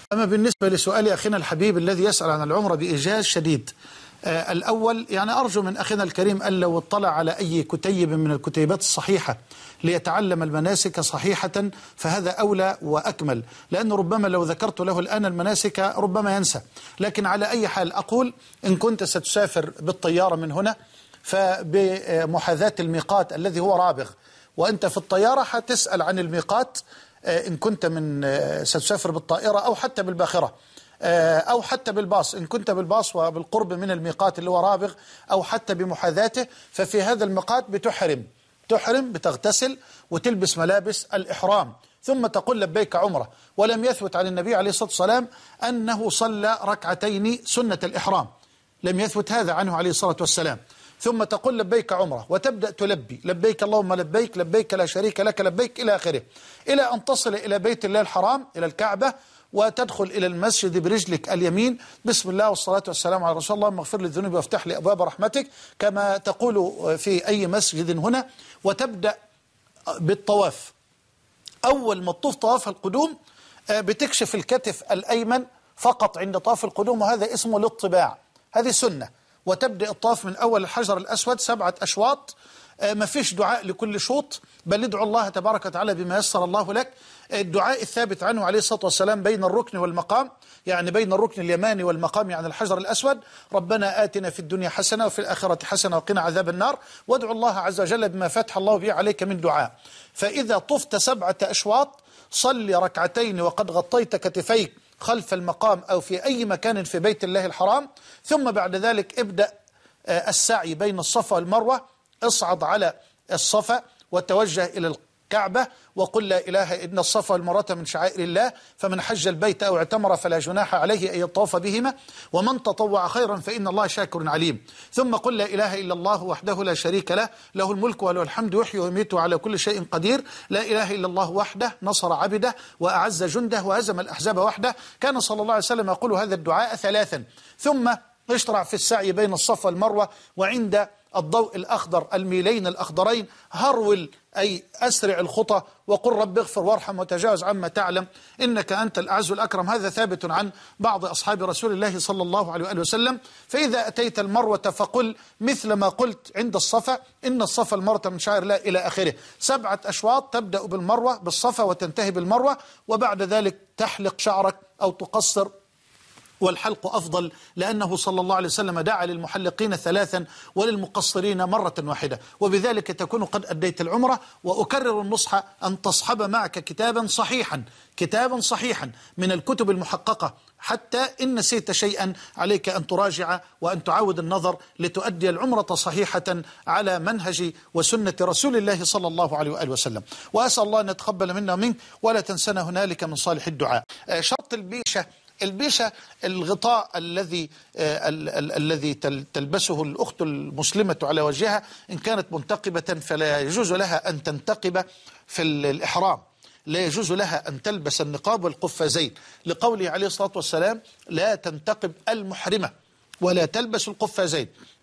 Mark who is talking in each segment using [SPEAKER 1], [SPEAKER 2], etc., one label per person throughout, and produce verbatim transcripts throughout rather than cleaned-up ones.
[SPEAKER 1] أما بالنسبة لسؤال أخينا الحبيب الذي يسأل عن العمرة بإيجاز شديد، آه الأول يعني أرجو من أخينا الكريم أن لو اطلع على أي كتيب من الكتيبات الصحيحة ليتعلم المناسك صحيحة فهذا أولى وأكمل، لأنه ربما لو ذكرت له الآن المناسك ربما ينسى. لكن على أي حال أقول إن كنت ستسافر بالطيارة من هنا فبمحاذاة الميقات الذي هو رابغ، وأنت في الطيارة هتسأل عن الميقات إن كنت من ستسافر بالطائرة أو حتى بالباخرة أو حتى بالباص، إن كنت بالباص وبالقرب من الميقات اللي هو رابغ أو حتى بمحاذاته، ففي هذا الميقات بتحرم تحرم بتغتسل وتلبس ملابس الإحرام ثم تقول لبيك عمرة. ولم يثبت عن النبي عليه الصلاة والسلام أنه صلى ركعتين سنة الإحرام، لم يثبت هذا عنه عليه الصلاة والسلام. ثم تقول لبيك عمرة وتبدأ تلبي لبيك اللهم لبيك لبيك لا شريك لك لبيك إلى آخره، إلى أن تصل إلى بيت الله الحرام إلى الكعبة وتدخل إلى المسجد برجلك اليمين بسم الله والصلاة والسلام على رسول الله، اللهم اغفر لي الذنوب وافتح لي أبواب رحمتك كما تقول في أي مسجد هنا، وتبدأ بالطواف. أول ما تطوف طواف القدوم بتكشف الكتف الأيمن فقط عند طواف القدوم، وهذا اسمه الاطباع، هذه سنة. وتبدأ الطواف من أول الحجر الأسود سبعة أشواط، ما فيش دعاء لكل شوط، بل ادعو الله تبارك وتعالى بما يسر الله لك. الدعاء الثابت عنه عليه الصلاة والسلام بين الركن والمقام، يعني بين الركن اليماني والمقام يعني الحجر الأسود، ربنا آتنا في الدنيا حسنة وفي الآخرة حسنة وقنا عذاب النار، وادعو الله عز وجل بما فتح الله به عليك من دعاء. فإذا طفت سبعة أشواط صلي ركعتين وقد غطيت كتفيك خلف المقام أو في أي مكان في بيت الله الحرام، ثم بعد ذلك ابدأ السعي بين الصفا والمروة، اصعد على الصفا وتوجه إلى الكعبة وقل لا إله إلا الصفا والمروة من شعائر الله، فمن حج البيت أو اعتمر فلا جناح عليه أن يطوف بهما ومن تطوع خيرا فإن الله شاكر عليم. ثم قل لا إله إلا الله وحده لا شريك له له الملك وله الحمد يحيي ويميت على كل شيء قدير، لا إله إلا الله وحده نصر عبده وأعز جنده وهزم الأحزاب وحده. كان صلى الله عليه وسلم يقول هذا الدعاء ثلاثا، ثم اشترع في السعي بين الصفا والمروة، وعند الضوء الأخضر الميلين الأخضرين هرول أي أسرع الخطى وقل رب اغفر وارحم وتجاوز عما تعلم إنك أنت الأعز الأكرم. هذا ثابت عن بعض أصحاب رسول الله صلى الله عليه وآله وسلم. فإذا أتيت المروة فقل مثل ما قلت عند الصفا إن الصفا المروة من شعائر الله إلى آخره. سبعة أشواط تبدأ بالمروة بالصفا وتنتهي بالمروة، وبعد ذلك تحلق شعرك أو تقصر، والحلق أفضل لأنه صلى الله عليه وسلم دعا للمحلقين ثلاثا وللمقصرين مرة واحدة، وبذلك تكون قد أديت العمرة. وأكرر النصح أن تصحب معك كتابا صحيحا كتابا صحيحا من الكتب المحققة، حتى إن نسيت شيئا عليك أن تراجع وأن تعود النظر لتؤدي العمرة صحيحة على منهج وسنة رسول الله صلى الله عليه وآله وسلم. وأسأل الله أن يتقبل منا ومنك ولا تنسنا هنالك من صالح الدعاء. شرط البيشة البيشة الغطاء الذي ال ال الذي تلبسه الأخت المسلمة على وجهها، إن كانت منتقبة فلا يجوز لها أن تنتقب في الإحرام، لا يجوز لها أن تلبس النقاب والقفازين، لقوله عليه الصلاة والسلام لا تنتقب المحرمة ولا تلبس القفازين.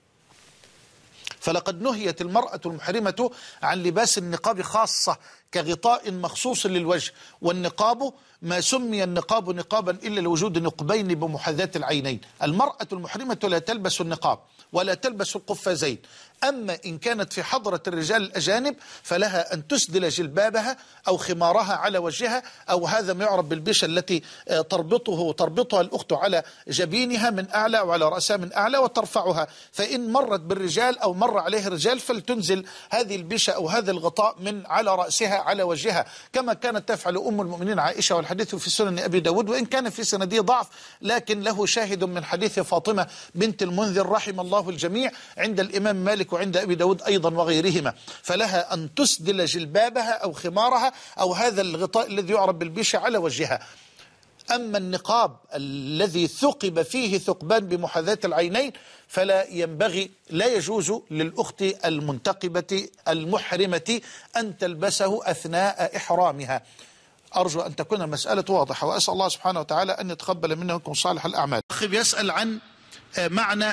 [SPEAKER 1] فلقد نهيت المرأة المحرمة عن لباس النقاب خاصة كغطاء مخصوص للوجه، والنقاب ما سمي النقاب نقابا إلا لوجود نقبين بمحاذاة العينين. المرأة المحرمة لا تلبس النقاب ولا تلبس القفازين. أما إن كانت في حضرة الرجال الأجانب فلها أن تسدل جلبابها أو خمارها على وجهها، أو هذا ما يعرف بالبيشة التي تربطه تربطها الأخت على جبينها من أعلى وعلى رأسها من أعلى وترفعها، فإن مرت بالرجال أو مر عليه الرجال فلتنزل هذه البيشة أو هذا الغطاء من على رأسها على وجهها، كما كانت تفعل أم المؤمنين عائشة، والحديث في سنن أبي داود، وإن كان في سنده ضعف لكن له شاهد من حديث فاطمة بنت المنذر رحم الله الجميع عند الإمام مالك وعند أبي داود أيضا وغيرهما. فلها أن تسدل جلبابها أو خمارها أو هذا الغطاء الذي يعرف بالبيشة على وجهها. أما النقاب الذي ثقب فيه ثقبان بمحاذاة العينين فلا ينبغي لا يجوز للأخت المنتقبة المحرمة أن تلبسه أثناء إحرامها. أرجو أن تكون المسألة واضحة، وأسأل الله سبحانه وتعالى أن يتقبل منا ومنكم صالح الأعمال. أخ يسأل عن معنى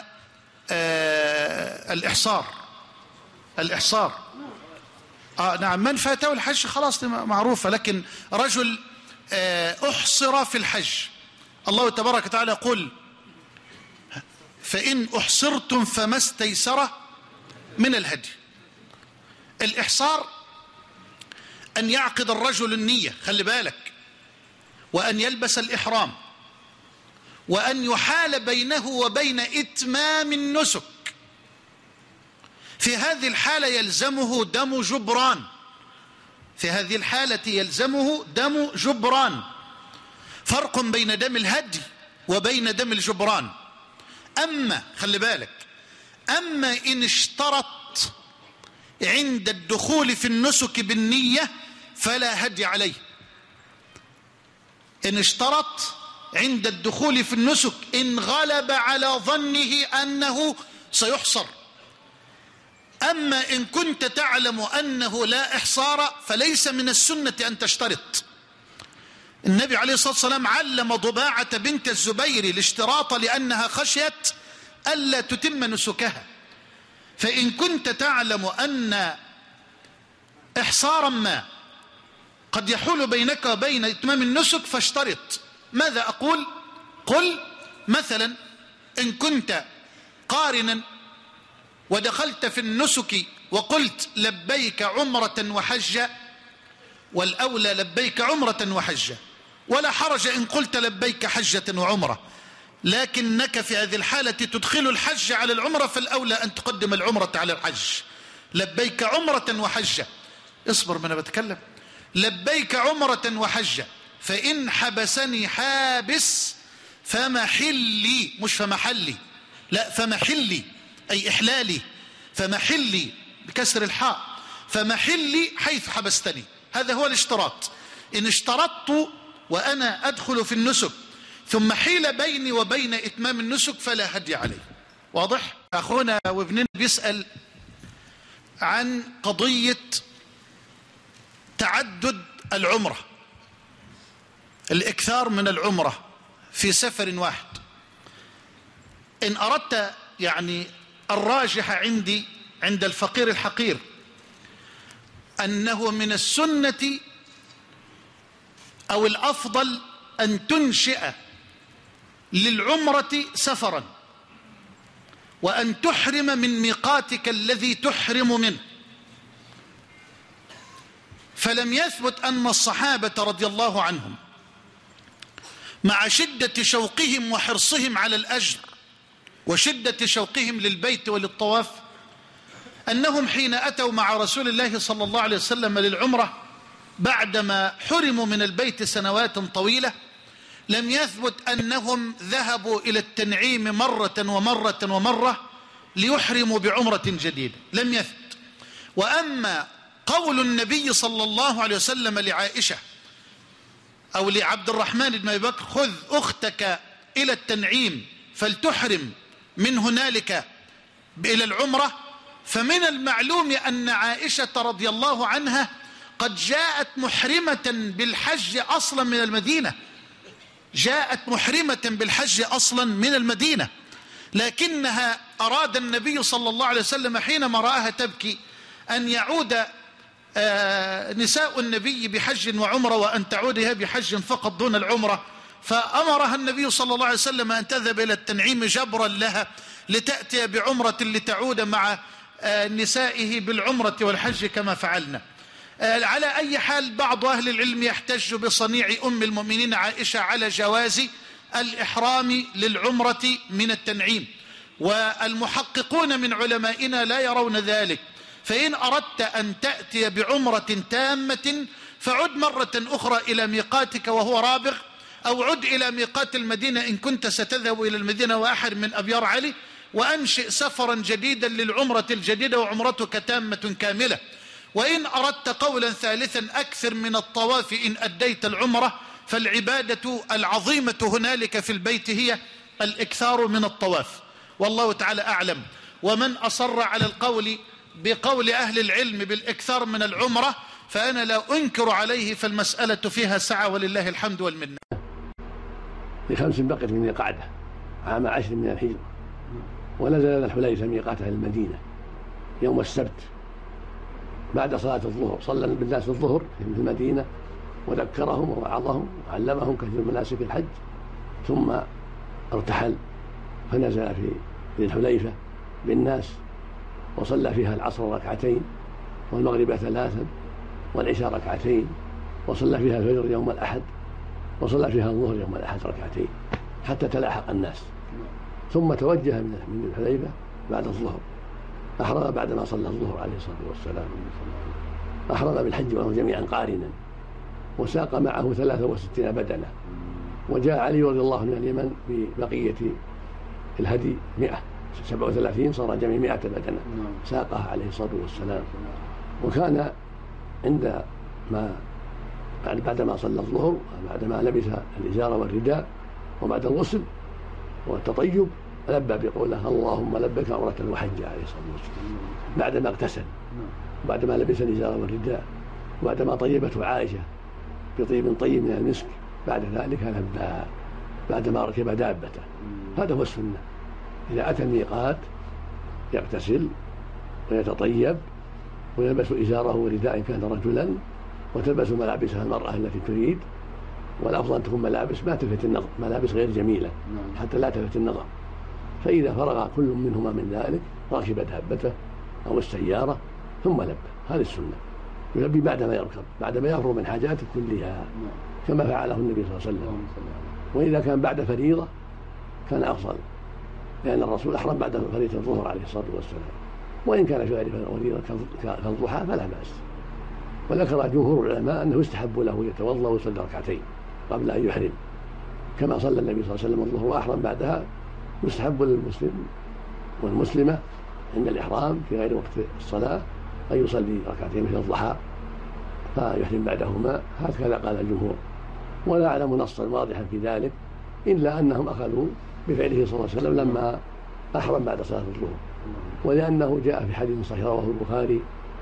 [SPEAKER 1] الإحصار. الإحصار آه نعم، من فاته الحج خلاص معروفة، لكن رجل أحصر في الحج الله تبارك وتعالى يقول: فإن أحصرتم فما استيسر من الهدي. الإحصار أن يعقد الرجل النية، خلي بالك، وأن يلبس الإحرام، وأن يحال بينه وبين إتمام النسك. في هذه الحالة يلزمه دم جبران، في هذه الحالة يلزمه دم جبران. فرق بين دم الهدي وبين دم الجبران. أما خلي بالك، أما إن اشترط عند الدخول في النسك بالنية فلا هدي عليه. إن اشترط عند الدخول في النسك إن غلب على ظنه أنه سيحصر. أما إن كنت تعلم أنه لا إحصار فليس من السنة أن تشترط. النبي عليه الصلاة والسلام علم ضباعة بنت الزبير الاشتراط لأنها خشيت ألا تتم نسكها. فإن كنت تعلم أن إحصارا ما قد يحول بينك وبين إتمام النسك فاشترط. ماذا أقول؟ قل مثلا إن كنت قارنا ودخلت في النسك وقلت لبيك عمرة وحجة، والأولى لبيك عمرة وحجة، ولا حرج إن قلت لبيك حجة وعمرة، لكنك في هذه الحالة تدخل الحج على العمرة، فالأولى أن تقدم العمرة على الحج. لبيك عمرة وحجة، اصبر ما أنا بتكلم. لبيك عمرة وحجة، فإن حبسني حابس فمحلي، مش فمحلي، لا فمحلي أي إحلالي، فمحلي بكسر الحاء، فمحلي حيث حبستني. هذا هو الاشتراط. إن اشترطت وأنا أدخل في النسك ثم حيل بيني وبين إتمام النسك فلا هدي عليه. واضح؟ أخونا وابننا بيسأل عن قضية تعدد العمرة، الإكثار من العمرة في سفر واحد. إن أردت يعني الراجح عندي عند الفقير الحقير أنه من السنة أو الأفضل أن تنشئ للعمرة سفرا، وأن تحرم من ميقاتك الذي تحرم منه. فلم يثبت أن الصحابة رضي الله عنهم مع شدة شوقهم وحرصهم على الأجر وشدة شوقهم للبيت وللطواف أنهم حين أتوا مع رسول الله صلى الله عليه وسلم للعمرة بعدما حرموا من البيت سنوات طويلة، لم يثبت أنهم ذهبوا إلى التنعيم مرة ومرة ومرة ليحرموا بعمرة جديدة، لم يثبت. وأما قول النبي صلى الله عليه وسلم لعائشة أو لعبد الرحمن بن أبي بكر: خذ أختك إلى التنعيم فلتحرم من هنالك إلى العمرة، فمن المعلوم أن عائشة رضي الله عنها قد جاءت محرمة بالحج أصلا من المدينة، جاءت محرمة بالحج أصلا من المدينة، لكنها أراد النبي صلى الله عليه وسلم حينما رآها تبكي أن يعود نساء النبي بحج وعمرة وأن تعودها بحج فقط دون العمرة، فأمرها النبي صلى الله عليه وسلم أن تذهب إلى التنعيم جبرا لها لتأتي بعمرة لتعود مع نسائه بالعمرة والحج كما فعلنا. على أي حال بعض أهل العلم يحتج بصنيع أم المؤمنين عائشة على جواز الإحرام للعمرة من التنعيم، والمحققون من علمائنا لا يرون ذلك. فإن أردت أن تأتي بعمرة تامة فعد مرة أخرى إلى ميقاتك وهو رابغ، أو عد إلى ميقات المدينة إن كنت ستذهب إلى المدينة وأحرم من أبيار علي، وأنشئ سفرا جديدا للعمرة الجديدة وعمرتك تامة كاملة. وإن أردت قولا ثالثا أكثر من الطواف إن أديت العمرة، فالعبادة العظيمة هنالك في البيت هي الإكثار من الطواف، والله تعالى أعلم. ومن أصر على القول بقول أهل العلم بالإكثار من العمرة فأنا لا أنكر عليه، فالمسألة فيها سعة ولله الحمد والمنة.
[SPEAKER 2] لخمس بقيت من القعدة عام عشر من الحجرة، ونزل الحليفة ميقاتها المدينة يوم السبت بعد صلاة الظهر، صلى بالناس الظهر في المدينة وذكرهم ووعظهم وعلمهم كثير من مناسك الحج، ثم ارتحل فنزل في ذي الحليفة بالناس وصلى فيها العصر ركعتين والمغرب ثلاثا والعشاء ركعتين، وصلى فيها الفجر يوم الأحد، وصلى فيها الظهر يوم الأحد ركعتين حتى تلاحق الناس. ثم توجه من الحليفة بعد الظهر، أحرم بعدما صلى الظهر عليه الصلاة والسلام، أحرم بالحج والعمرة جميعا قارنا، وساق معه ثلاثة وستين بدنة. وجاء علي رضي الله عنه من اليمن ببقية الهدي مئة سبعة وثلاثين، صار جميع مئة بدنة ساقها عليه الصلاة والسلام. وكان عند ما بعدما صلى الظهر بعدما لبس الإزار والرداء وبعد الغسل والتطيب لبى بقوله اللهم لبك عمرة وحج عليه الصلاة والسلام، بعدما اغتسل بعدما لبس الإزار والرداء وبعدما طيبته عائشة بطيب طيب من المسك، بعد ذلك لبى بعدما ركب دابته. هذا هو السنة، إذا أتى الميقات يغتسل ويتطيب ويلبس إزاره ورداء إن كان رجلا، وتلبس ملابسها المرأة التي تريد، والأفضل أن تكون ملابس ما تلفت النظر، ملابس غير جميلة حتى لا تلفت النظر. فإذا فرغ كل منهما من ذلك ركب دابته أو السيارة ثم لبى. هذه السنة، يلبي بعدما يركب، بعدما يفرغ من حاجاته كلها كما فعله النبي صلى الله عليه وسلم. وإذا كان بعد فريضة كان أفضل، لأن الرسول أحرم بعد فريضة الظهر عليه الصلاة والسلام، وإن كان في غير فريضة كالضحى فلا بأس. وذكر جمهور العلماء أنه يستحب له يتوضأ ويصلي ركعتين قبل أن يحرم، كما صلى النبي صلى الله عليه وسلم الظهر وأحرم بعدها. يستحب للمسلم والمسلمة عند الإحرام في غير وقت الصلاة أن يصلي ركعتين مثل الضحى فيحرم بعدهما، هكذا قال الجمهور. ولا أعلم نصا واضحا في ذلك إلا أنهم أخذوا بفعله صلى الله عليه وسلم لما أحرم بعد صلاة الظهر، ولأنه جاء في حديث صحيح رواه البخاري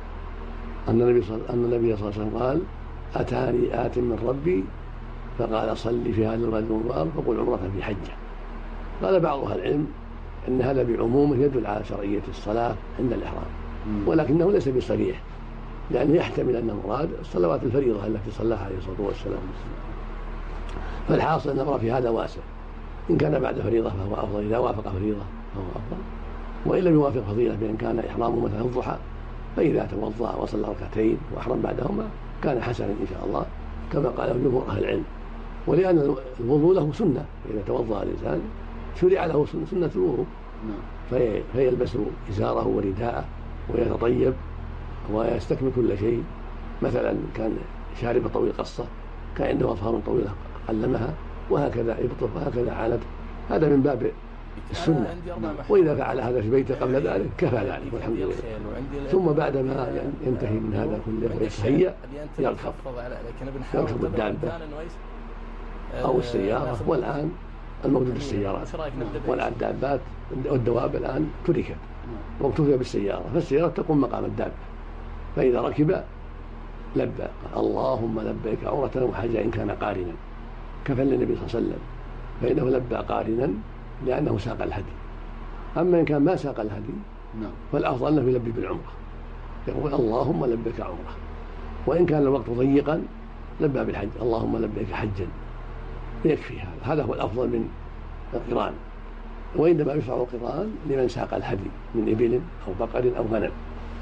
[SPEAKER 2] أن النبي صلى الله عليه وسلم قال أتاني آت من ربي فقال صلي في هذا الوادي المبارك فقل عمرة في حجة. قال بعض أهل العلم أن هذا بعمومه يدل على شرعية الصلاة عند الإحرام، ولكنه ليس بصريح، لأنه يحتمل أن المراد الصلوات الفريضة التي صلاها عليه الصلاة والسلام. فالحاصل أن الأمر في هذا واسع، إن كان بعد فريضة فهو أفضل، إذا وافق فريضة فهو أفضل، وإن لم يوافق فضيلة بأن كان إحرامه مثلا الضحى فإذا توضأ وصلى ركعتين وأحرم بعدهما كان حسنا إن شاء الله كما قال جمهور أهل العلم. ولأن الوضوء له سنة، إذا توضأ الإنسان شرع له سنة الوضوء، فيلبس إزاره ورداءه ويتطيب ويستكمل كل شيء. مثلا كان شارب طويل قصة كان عنده أظفار طويلة قلمها وهكذا يبطف وهكذا عانت، هذا من باب السنة. وإذا فعل هذا في بيته قبل ذلك كفى ذلك والحمد لله. ثم بعدما ينتهي من هذا كله ويتهيأ يركب يركب الدابة أو السيارة، والآن الموجود بالسيارات، والآن الدابات والدواب الآن تركت واكتفي بالسيارة، فالسيارة تقوم مقام الدابة. فإذا ركب لبى اللهم لبيك عمرة وحجا إن كان قارنا، كفى النبي صلى الله عليه وسلم، فإنه لبى قارنا لأنه ساق الهدي. أما إن كان ما ساق الهدي فالأفضل أنه يلبي بالعمرة، يقول اللهم لبيك عمرة. وإن كان الوقت ضيقا لبى بالحج اللهم لبيك حجا، يكفي هذا، هذا هو الأفضل من القران. وإنما يشرع القران لمن ساق الهدي من إبل أو بقر أو غنم.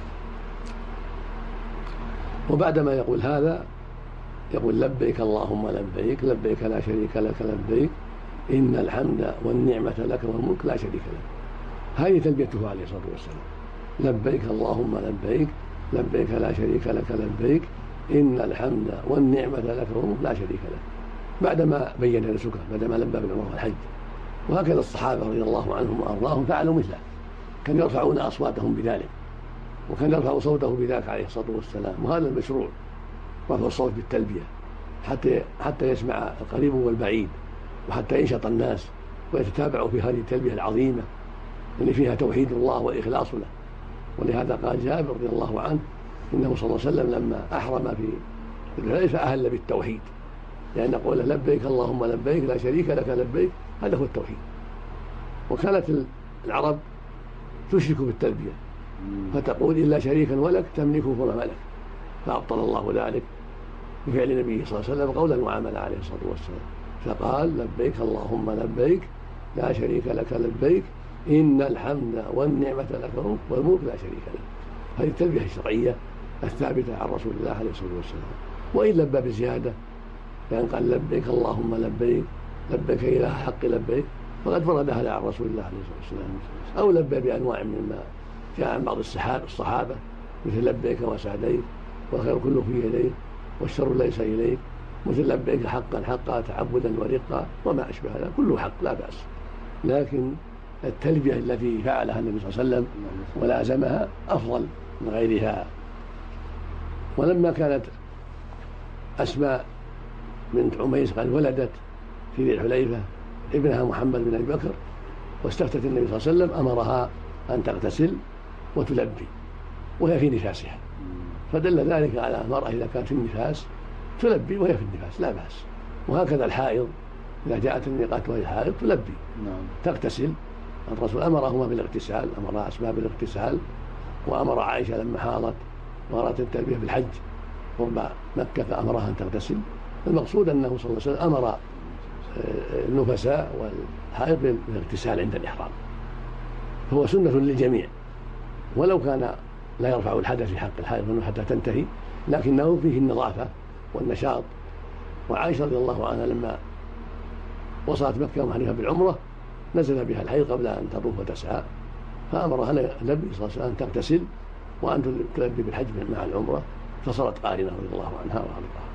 [SPEAKER 2] وبعدما يقول هذا يقول لبيك اللهم لبيك لبيك لا شريك لك لبيك إن الحمد والنعمة لك والملك لا شريك لك. هذه تلبيته عليه الصلاة والسلام، لبيك اللهم لبيك لبيك لا شريك لك لبيك إن الحمد والنعمة لك والملك لا شريك لك، بعدما بين نسكه بعدما لبى بالعمرة والحج. وهكذا الصحابة رضي الله عنهم وأرضاهم فعلوا مثله، كانوا يرفعون أصواتهم بذلك، وكان يرفع صوته بذلك عليه الصلاة والسلام. وهذا المشروع، رفع الصوت بالتلبية حتى حتى يسمع القريب والبعيد، وحتى ينشط الناس ويتتابعوا في هذه التلبية العظيمة اللي فيها توحيد الله والإخلاص له. ولهذا قال جابر رضي الله عنه إنه صلى الله عليه وسلم لما أحرم في الحليفة أهل بالتوحيد، لأن قوله لبيك اللهم لبيك لا شريك لك لبيك هذا هو التوحيد. وكانت العرب تشرك بالتلبية فتقول إلا شريكا ولك تملكه فما ملك، فأبطل الله ذلك بفعل النبي صلى الله عليه وسلم قولا وعملا عليه الصلاة والسلام. فقال لبيك اللهم لبيك لا شريك لك لبيك إن الحمد والنعمة لك والملك لا شريك لك. هذه التلبية الشرعية الثابتة عن رسول الله عليه الصلاة والسلام. وإن لبى بزيادة يعني قال لبيك اللهم لبيك لبيك إله حق لبيك فقد فردها عن رسول الله عليه الصلاة والسلام. أو لبى بأنواع مما جاء عن بعض الصحابة مثل لبيك وسعديك والخير كله في يديك والشر ليس إليك، مثل لبيك حقا حقا تعبدا ورقا وما أشبه هذا كله حق لا بأس. لكن التلبية التي فعلها النبي صلى الله عليه وسلم ولازمها أفضل من غيرها. ولما كانت أسماء بنت عميس قد ولدت في ذي الحليفة ابنها محمد بن أبي بكر واستفتت النبي صلى الله عليه وسلم أمرها أن تغتسل وتلبي وهي في نفاسها، فدل ذلك على المرأة إذا كانت في النفاس تلبي وهي في النفاس لا بأس. وهكذا الحائض إذا جاءت الميقات وهي حائض تلبي تغتسل. الرسول أمرهما بالاغتسال، أمر أسماء بالاغتسال، وأمر عائشة لما حاضت وأرادت التلبية بالحج قرب مكة فأمرها أن تغتسل. المقصود أنه صلى الله عليه وسلم أمر النفساء والحائض بالاغتسال عند الإحرام، فهو سنة للجميع ولو كان لا يرفع الحدث في حق الحائض حتى تنتهي، لكنه فيه النظافة والنشاط. وعائشة رضي الله عنها لما وصلت مكة ومحرمها بالعمرة نزل بها الحيض قبل أن تطوف وتسعى، فأمرها النبي صلى الله عليه وسلم أن تغتسل وأن تلبي بالحج مع العمرة، فصارت قارنة رضي الله عنها وأرضاها.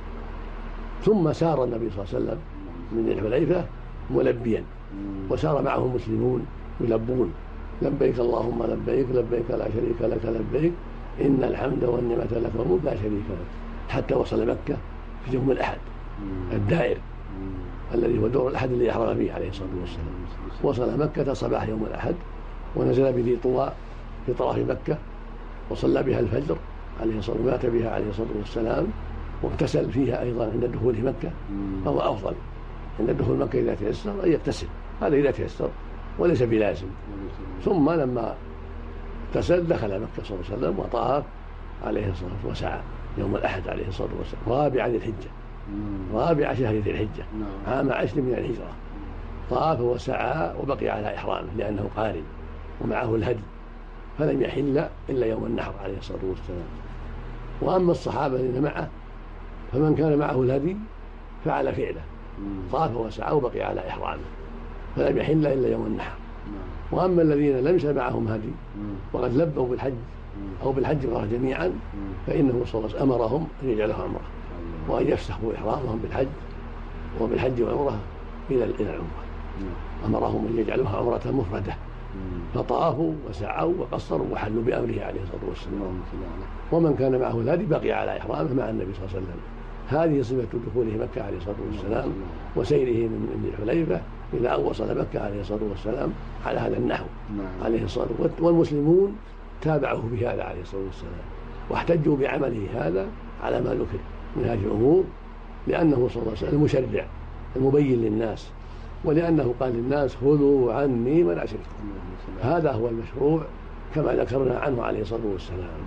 [SPEAKER 2] ثم سار النبي صلى الله عليه وسلم من الحليفة ملبيا وسار معه المسلمون يلبون لبيك اللهم لبيك لبيك لا شريك لك لبيك إن الحمد والنعمة لك والملك لا شريك لك، حتى وصل مكة في يوم الأحد الدائر الذي هو دور الأحد الذي أحرم به عليه الصلاة والسلام. وصل مكة صباح يوم الأحد ونزل بذي طوى في طرف مكة وصلى بها الفجر عليه الصلاة والسلام، مات بها عليه الصلاة والسلام، واغتسل فيها أيضا عند دخوله مكة، فهو أفضل عند دخول مكة إذا تيسر أن يغتسل، هذا إذا تيسر وليس بلازم. ثم لما اغتسل دخل مكة صلى الله عليه وسلم وطاف عليه الصلاة والسلام وسعى يوم الأحد عليه الصلاة والسلام رابع ذي الحجة، رابع شهر ذي الحجة عام عشر من الهجرة، طاف وسعى وبقي على إحرامه لأنه قارن ومعه الهدي، فلم يحل إلا يوم النحر عليه الصلاة والسلام. وأما الصحابة الذين معه فمن كان معه الهدي فعل فعله، طاف وسعى وبقي على إحرامه فلم يحل إلا يوم النحر. وأما الذين ليس معهم هدي وقد لبوا بالحج أو بالحج والعمرة جميعا فإنه صلى الله عليه وسلم أمرهم أن يجعلوا عمرة وأن يفسخوا إحرامهم بالحج وبالحج والعمرة إلى إلى العمرة، أمرهم أن يجعلوها عمرة مفردة، فطافوا وسعوا وقصروا وحلوا بأمره عليه الصلاة والسلام. ومن كان معه الهدي بقي على إحرامه مع النبي صلى الله عليه وسلم. هذه صفة دخوله مكة عليه الصلاة والسلام وسيره من الحليفة إلى أن وصل مكة عليه الصلاة والسلام على هذا النحو عليه الصلاة والسلام. والمسلمون تابعوه بهذا عليه الصلاة والسلام واحتجوا بعمله هذا على ما ذكر من هذه الأمور، لأنه صلى الله عليه وسلم المشرع المبين للناس، ولأنه قال للناس خذوا عني مناسككم، هذا هو المشروع كما ذكرنا عنه عليه الصلاة والسلام.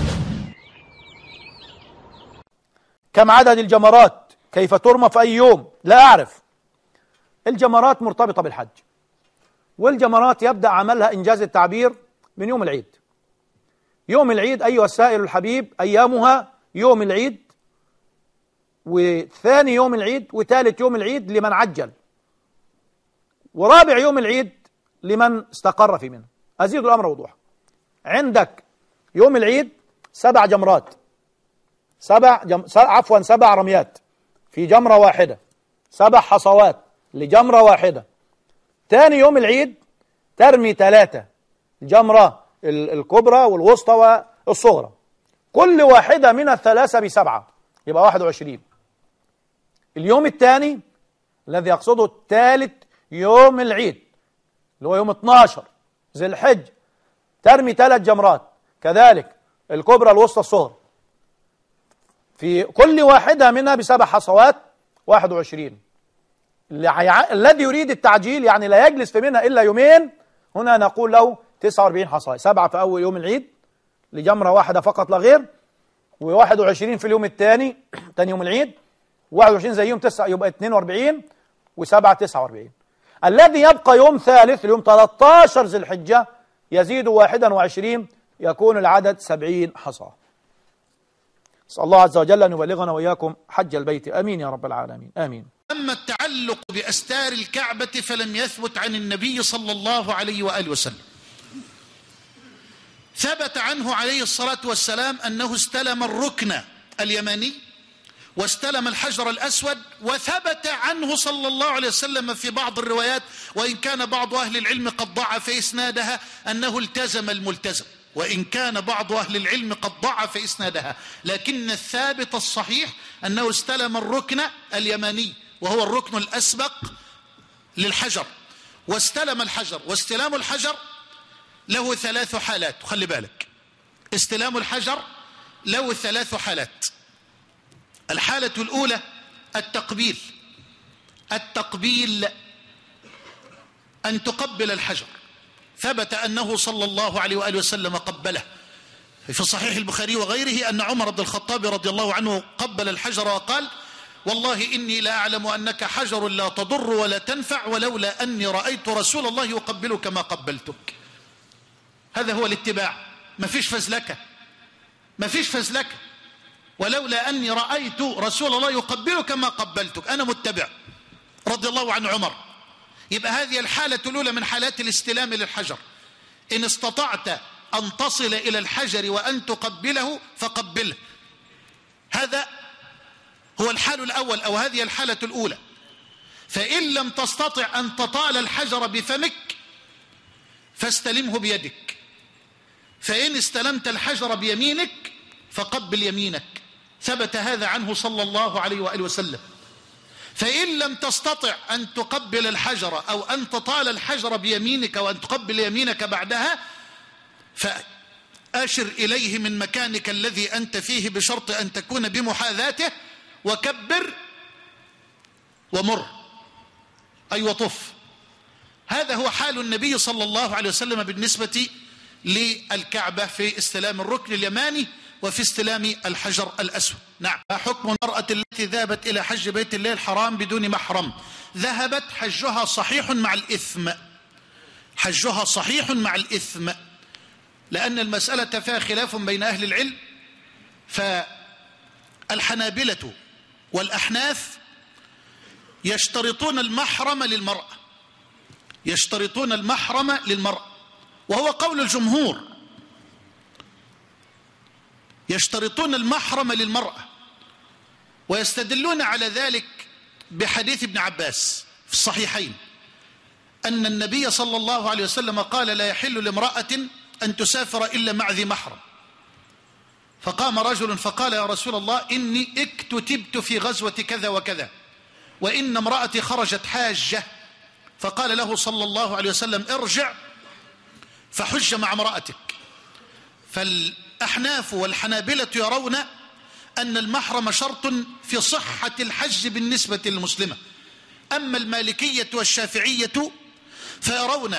[SPEAKER 1] كم عدد الجمرات؟ كيف ترمى في أي يوم؟ لا أعرف. الجمرات مرتبطة بالحج، والجمرات يبدأ عملها إنجاز التعبير من يوم العيد. يوم العيد أيها السائل الحبيب أيامها يوم العيد وثاني يوم العيد وثالث يوم العيد لمن عجل، ورابع يوم العيد لمن استقر في منه. أزيد الأمر وضوحا، عندك يوم العيد سبع جمرات، سبع جم... عفوا سبع رميات في جمرة واحدة، سبع حصوات لجمرة واحدة. ثاني يوم العيد ترمي ثلاثة، الجمرة الكبرى والوسطى والصغرى، كل واحدة من الثلاثة بسبعة، يبقى واحد وعشرين. اليوم الثاني الذي يقصده الثالث يوم العيد اللي هو يوم اثناشر ذي الحج ترمي ثلاث جمرات، كذلك الكبرى الوسطى الصغرى، في كل واحدة منها بسبع حصوات واحد وعشرين. الذي يريد التعجيل يعني لا يجلس في منها إلا يومين، هنا نقول له تسعة وأربعين حصاية، سبعة في أول يوم العيد لجمرة واحدة فقط لا غير، وواحد وعشرين في اليوم الثاني ثاني يوم العيد، واحد وعشرين زي يوم تسعة يبقى اثنين وأربعين،
[SPEAKER 3] وسبعة تسعة وأربعين. الذي يبقى يوم ثالث اليوم ثلاثة عشر ذي الحجة يزيد واحدا وعشرين يكون العدد سبعين حصى. أسأل الله عز وجل أن يبلغنا وإياكم حج البيت، آمين يا رب العالمين، آمين.
[SPEAKER 1] أما التعلق بأستار الكعبة فلم يثبت عن النبي صلى الله عليه وآله وسلم. ثبت عنه عليه الصلاة والسلام أنه استلم الركن اليماني واستلم الحجر الأسود، وثبت عنه صلى الله عليه وسلم في بعض الروايات، وإن كان بعض أهل العلم قد ضعف إسنادها، أنه التزم الملتزم، وإن كان بعض أهل العلم قد ضعف إسنادها، لكن الثابت الصحيح أنه استلم الركن اليماني وهو الركن الأسبق للحجر، واستلم الحجر. واستلام الحجر له ثلاث حالات، خلي بالك، استلام الحجر له ثلاث حالات. الحالة الأولى التقبيل. التقبيل أن تقبل الحجر، ثبت أنه صلى الله عليه وآله وسلم قبله في صحيح البخاري وغيره أن عمر بن الخطاب رضي الله عنه قبل الحجر وقال: والله إني لا أعلم أنك حجر لا تضر ولا تنفع، ولولا أني رأيت رسول الله يقبلك ما قبلتك. هذا هو الاتباع، ما فيش فزلكة، ما فيش فزلكة. ولولا أني رأيت رسول الله يقبلك ما قبلتك، أنا متبع رضي الله عن عمر. يبقى هذه الحالة الأولى من حالات الاستلام للحجر. إن استطعت أن تصل إلى الحجر وأن تقبله فقبله. هذا هو الحال الأول، أو هذه الحالة الأولى. فإن لم تستطع أن تطال الحجر بفمك فاستلمه بيدك. فإن استلمت الحجر بيمينك فقبل يمينك، ثبت هذا عنه صلى الله عليه وآله وسلم. فإن لم تستطع أن تقبل الحجر أو أن تطال الحجر بيمينك وأن تقبل يمينك بعدها، فأشر إليه من مكانك الذي أنت فيه بشرط أن تكون بمحاذاته، وكبر ومر، أي وطف. هذا هو حال النبي صلى الله عليه وسلم بالنسبة للكعبة في استلام الركن اليماني وفي استلام الحجر الأسود. نعم. حكم المرأة التي ذهبت إلى حج بيت الله الحرام بدون محرم. ذهبت، حجها صحيح مع الإثم، حجها صحيح مع الإثم، لأن المسألة فيها خلاف بين أهل العلم. فالحنابلة والأحناف يشترطون المحرم للمرأة، يشترطون المحرم للمرأة، وهو قول الجمهور، يشترطون المحرم للمرأة، ويستدلون على ذلك بحديث ابن عباس في الصحيحين أن النبي صلى الله عليه وسلم قال: لا يحل لامرأة أن تسافر إلا مع ذي محرم. فقام رجل فقال: يا رسول الله، إني اكتتبت في غزوة كذا وكذا، وإن امرأتي خرجت حاجة. فقال له صلى الله عليه وسلم: ارجع فحج مع امرأتك. فالأحناف والحنابلة يرون أن المحرم شرط في صحة الحج بالنسبة للمسلمة. أما المالكية والشافعية فيرون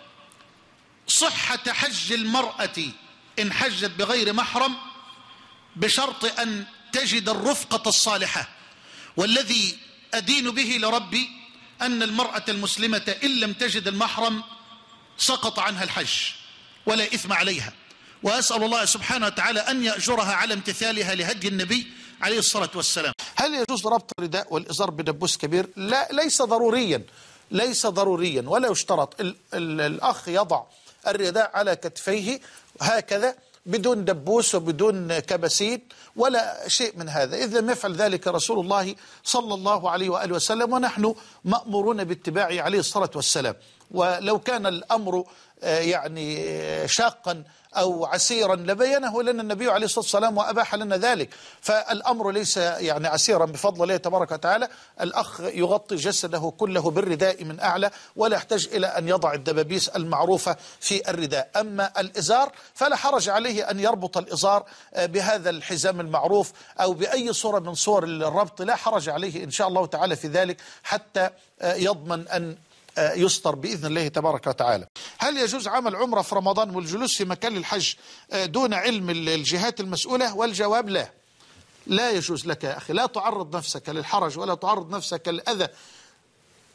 [SPEAKER 1] صحة حج المرأة إن حجت بغير محرم بشرط أن تجد الرفقة الصالحة. والذي أدين به لربي أن المرأة المسلمة إن لم تجد المحرم سقط عنها الحج ولا إثم عليها، وأسأل الله سبحانه وتعالى أن يأجرها على امتثالها لهدي النبي عليه الصلاة والسلام. هل يجوز ربط الرداء والإزار بدبوس كبير؟ لا، ليس ضروريا، ليس ضروريا ولا يشترط. ال ال الأخ يضع الرداء على كتفيه هكذا بدون دبوس وبدون كبسين ولا شيء من هذا، إذا لم يفعل ذلك رسول الله صلى الله عليه وآله وسلم، ونحن مأمورون باتباعه عليه الصلاة والسلام. ولو كان الأمر يعني شاقا أو عسيرا لبينه لنا النبي عليه الصلاة والسلام وأباح لنا ذلك. فالأمر ليس يعني عسيرا بفضل الله تبارك وتعالى. الأخ يغطي جسده كله بالرداء من أعلى ولا يحتاج إلى أن يضع الدبابيس المعروفة في الرداء. أما الإزار فلا حرج عليه أن يربط الإزار بهذا الحزام المعروف أو بأي صورة من صور الربط، لا حرج عليه إن شاء الله تعالى في ذلك حتى يضمن أن يستر بإذن الله تبارك وتعالى. هل يجوز عمل عمرة في رمضان والجلوس في مكان الحج دون علم الجهات المسؤولة؟ والجواب لا، لا يجوز لك يا أخي. لا تعرض نفسك للحرج ولا تعرض نفسك للأذى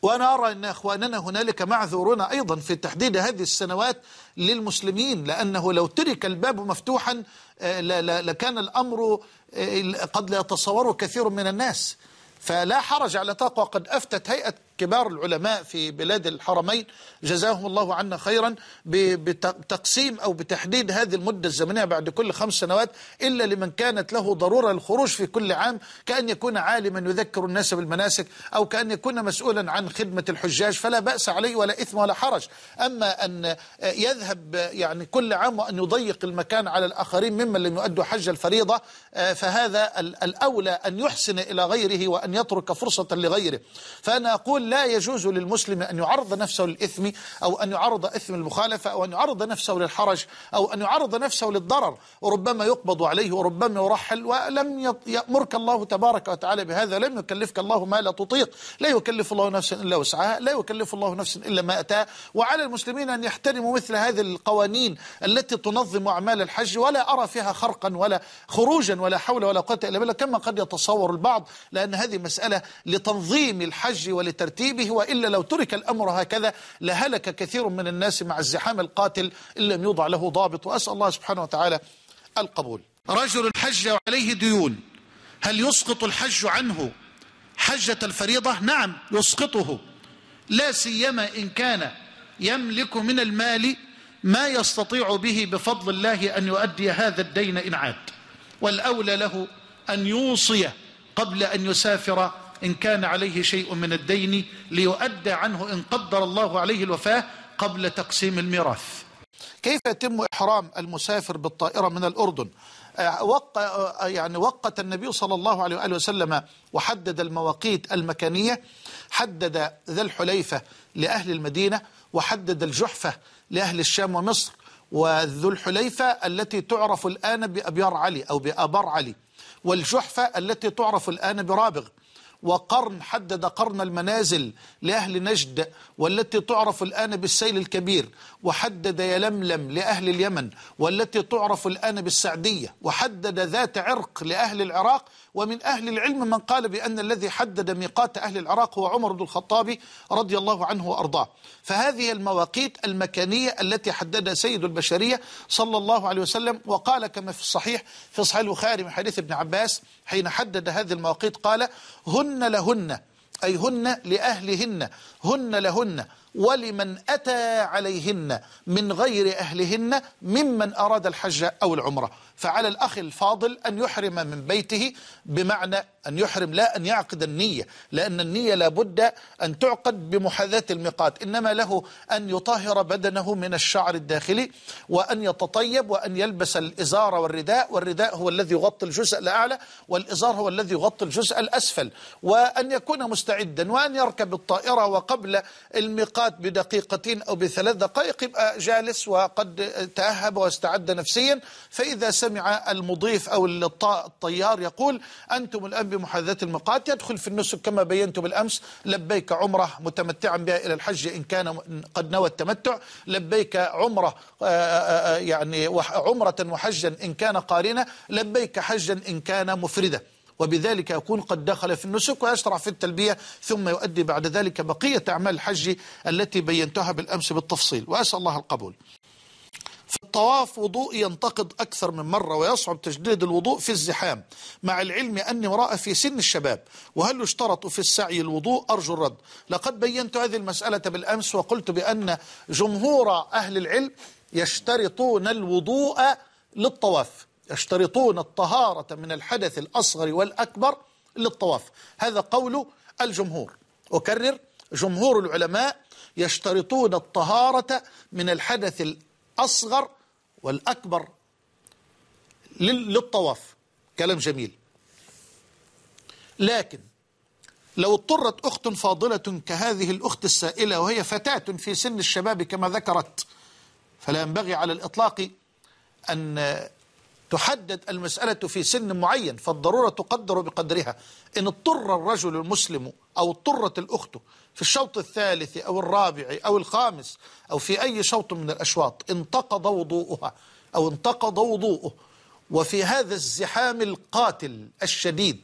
[SPEAKER 1] وأنا أرى أن أخواننا هنالك معذورون أيضا في تحديد هذه السنوات للمسلمين، لأنه لو ترك الباب مفتوحا لكان الأمر قد لا يتصوره كثير من الناس. فلا حرج على تقوى. قد أفتت هيئة كبار العلماء في بلاد الحرمين جزاهم الله عنا خيرا بتقسيم أو بتحديد هذه المدة الزمنية بعد كل خمس سنوات إلا لمن كانت له ضرورة الخروج في كل عام، كأن يكون عالما يذكر الناس بالمناسك أو كأن يكون مسؤولا عن خدمة الحجاج، فلا بأس عليه ولا إثم ولا حرج. أما أن يذهب يعني كل عام وأن يضيق المكان على الآخرين ممن لم يؤدوا حج الفريضة، فهذا الأولى أن يحسن إلى غيره وأن يترك فرصة لغيره. فأنا أقول لا يجوز للمسلم أن يعرض نفسه للإثم أو أن يعرض إثم المخالفة أو أن يعرض نفسه للحرج أو أن يعرض نفسه للضرر، وربما يقبض عليه وربما يرحل. ولم يأمرك الله تبارك وتعالى بهذا، لم يكلفك الله ما لا تطيق، لا يكلف الله نفسا إلا وسعها، لا يكلف الله نفسا إلا ما أتاها. وعلى المسلمين أن يحترموا مثل هذه القوانين التي تنظم أعمال الحج، ولا أرى فيها خرقا ولا خروجا ولا حول ولا قوة إلا بالله كما قد يتصور البعض، لأن هذه مسألة لتنظيم الحج ولترتيبه، وإلا لو ترك الأمر هكذا لهلك كثير من الناس مع الزحام القاتل إن لم يوضع له ضابط. وأسأل الله سبحانه وتعالى القبول. رجل حج وعليه ديون، هل يسقط الحج عنه حجة الفريضة؟ نعم يسقطه، لا سيما إن كان يملك من المال ما يستطيع به بفضل الله أن يؤدي هذا الدين إن عاد، والأولى له أن يوصي قبل أن يسافر إن كان عليه شيء من الدين ليؤدى عنه إن قدر الله عليه الوفاة قبل تقسيم الميراث. كيف يتم إحرام المسافر بالطائرة من الأردن؟ وق... يعني وقت النبي صلى الله عليه وآله وسلم وحدد المواقيت المكانية، حدد ذا الحليفة لأهل المدينة، وحدد الجحفة لأهل الشام ومصر، وذو الحليفة التي تعرف الآن بأبيار علي أو بأبار علي، والجحفة التي تعرف الآن برابغ، وقرن حدد قرن المنازل لأهل نجد والتي تعرف الآن بالسيل الكبير، وحدد يلملم لأهل اليمن والتي تعرف الآن بالسعدية، وحدد ذات عرق لأهل العراق. ومن أهل العلم من قال بأن الذي حدد ميقات أهل العراق هو عمر بن الخطاب رضي الله عنه وأرضاه. فهذه المواقيت المكانية التي حددها سيد البشرية صلى الله عليه وسلم، وقال كما في الصحيح في صحيح البخاري من حديث ابن عباس حين حدد هذه المواقيت قال: هن لهن، أي هن لأهلهن، هن لهن ولمن أتى عليهن من غير أهلهن ممن أراد الحج أو العمرة. فعلى الأخ الفاضل أن يحرم من بيته، بمعنى أن يحرم لا أن يعقد النية، لأن النية لابد أن تعقد بمحاذاة الميقات، إنما له أن يطهر بدنه من الشعر الداخلي وأن يتطيب وأن يلبس الإزار والرداء، والرداء هو الذي يغطي الجزء الأعلى والإزار هو الذي يغطي الجزء الأسفل، وأن يكون مستعدا وأن يركب الطائرة وقبل الميقات بدقيقتين أو بثلاث دقائق يبقى جالس وقد تأهب واستعد نفسيا. فإذا سمع المضيف أو الطيار يقول أنتم الآن بمحاذاة الميقات، يدخل في النسك كما بينت بالأمس: لبيك عمرة متمتعا بها إلى الحج إن كان قد نوى التمتع، لبيك عمرة يعني عمرة وحجا إن كان قارنة، لبيك حجا إن كان مفردة. وبذلك يكون قد دخل في النسك ويشرع في التلبية، ثم يؤدي بعد ذلك بقية أعمال الحج التي بينتها بالأمس بالتفصيل، وأسأل الله القبول. في الطواف وضوء ينتقد أكثر من مرة ويصعب تجديد الوضوء في الزحام، مع العلم أني امرأة في سن الشباب، وهل يشترط في السعي الوضوء؟ أرجو الرد. لقد بينت هذه المسألة بالأمس وقلت بأن جمهور أهل العلم يشترطون الوضوء للطواف، يشترطون الطهارة من الحدث الأصغر والأكبر للطواف، هذا قول الجمهور. أكرر: جمهور العلماء يشترطون الطهارة من الحدث الأصغر والأكبر للطواف. كلام جميل. لكن لو اضطرت أخت فاضلة كهذه الأخت السائلة وهي فتاة في سن الشباب كما ذكرت، فلا ينبغي على الإطلاق أن تحدد المسألة في سن معين، فالضرورة تقدر بقدرها. إن اضطر الرجل المسلم أو اضطرت الأخت في الشوط الثالث أو الرابع أو الخامس أو في أي شوط من الأشواط انتقض وضوءها أو انتقض وضوءه، وفي هذا الزحام القاتل الشديد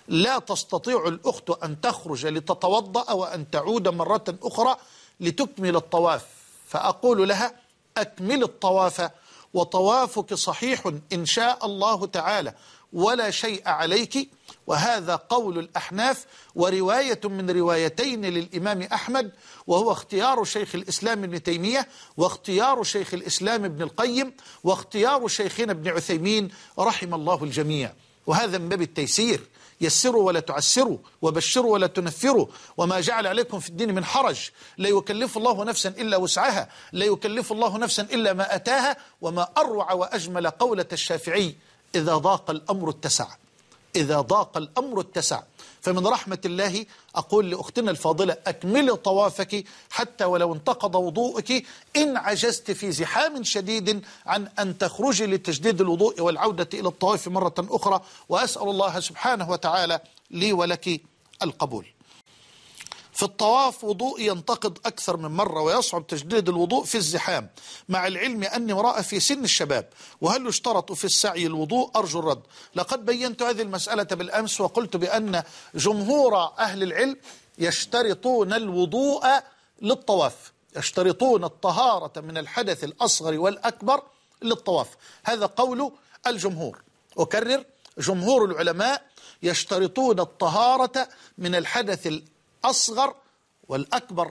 [SPEAKER 1] لا تستطيع الأخت أن تخرج لتتوضأ وأن تعود مرة أخرى لتكمل الطواف، فأقول لها أكمل الطواف وطوافك صحيح إن شاء الله تعالى ولا شيء عليك. وهذا قول الأحناف ورواية من روايتين للإمام أحمد، وهو اختيار شيخ الإسلام ابن تيمية واختيار شيخ الإسلام ابن القيم واختيار شيخنا ابن عثيمين رحم الله الجميع. وهذا من باب التيسير، يسروا ولا تعسروا وبشروا ولا تنفروا، وما جعل عليكم في الدين من حرج، لا يكلف الله نفسا إلا وسعها، لا يكلف الله نفسا إلا ما أتاها. وما أروع وأجمل قولة الشافعي: إذا ضاق الأمر اتسع، إذا ضاق الأمر اتسع. فمن رحمة الله أقول لأختنا الفاضلة: أكملي طوافك حتى ولو انتقض وضوءك إن عجزت في زحام شديد عن أن تخرجي لتجديد الوضوء والعودة إلى الطواف مرة أخرى. وأسأل الله سبحانه وتعالى لي ولك القبول. في الطواف وضوء ينتقض أكثر من مرة ويصعب تجديد الوضوء في الزحام، مع العلم أني امرأة في سن الشباب، وهل يشترط في السعي الوضوء؟ أرجو الرد. لقد بينت هذه المسألة بالأمس وقلت بأن جمهور أهل العلم يشترطون الوضوء للطواف، يشترطون الطهارة من الحدث الأصغر والأكبر للطواف، هذا قول الجمهور. أكرر: جمهور العلماء يشترطون الطهارة من الحدث الأصغر والأكبر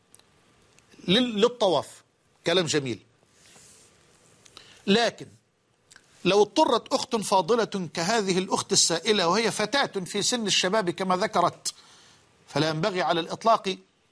[SPEAKER 1] للطواف. كلام جميل. لكن لو اضطرت أخت فاضلة كهذه الأخت السائلة وهي فتاة في سن الشباب كما ذكرت، فلا ينبغي على الإطلاق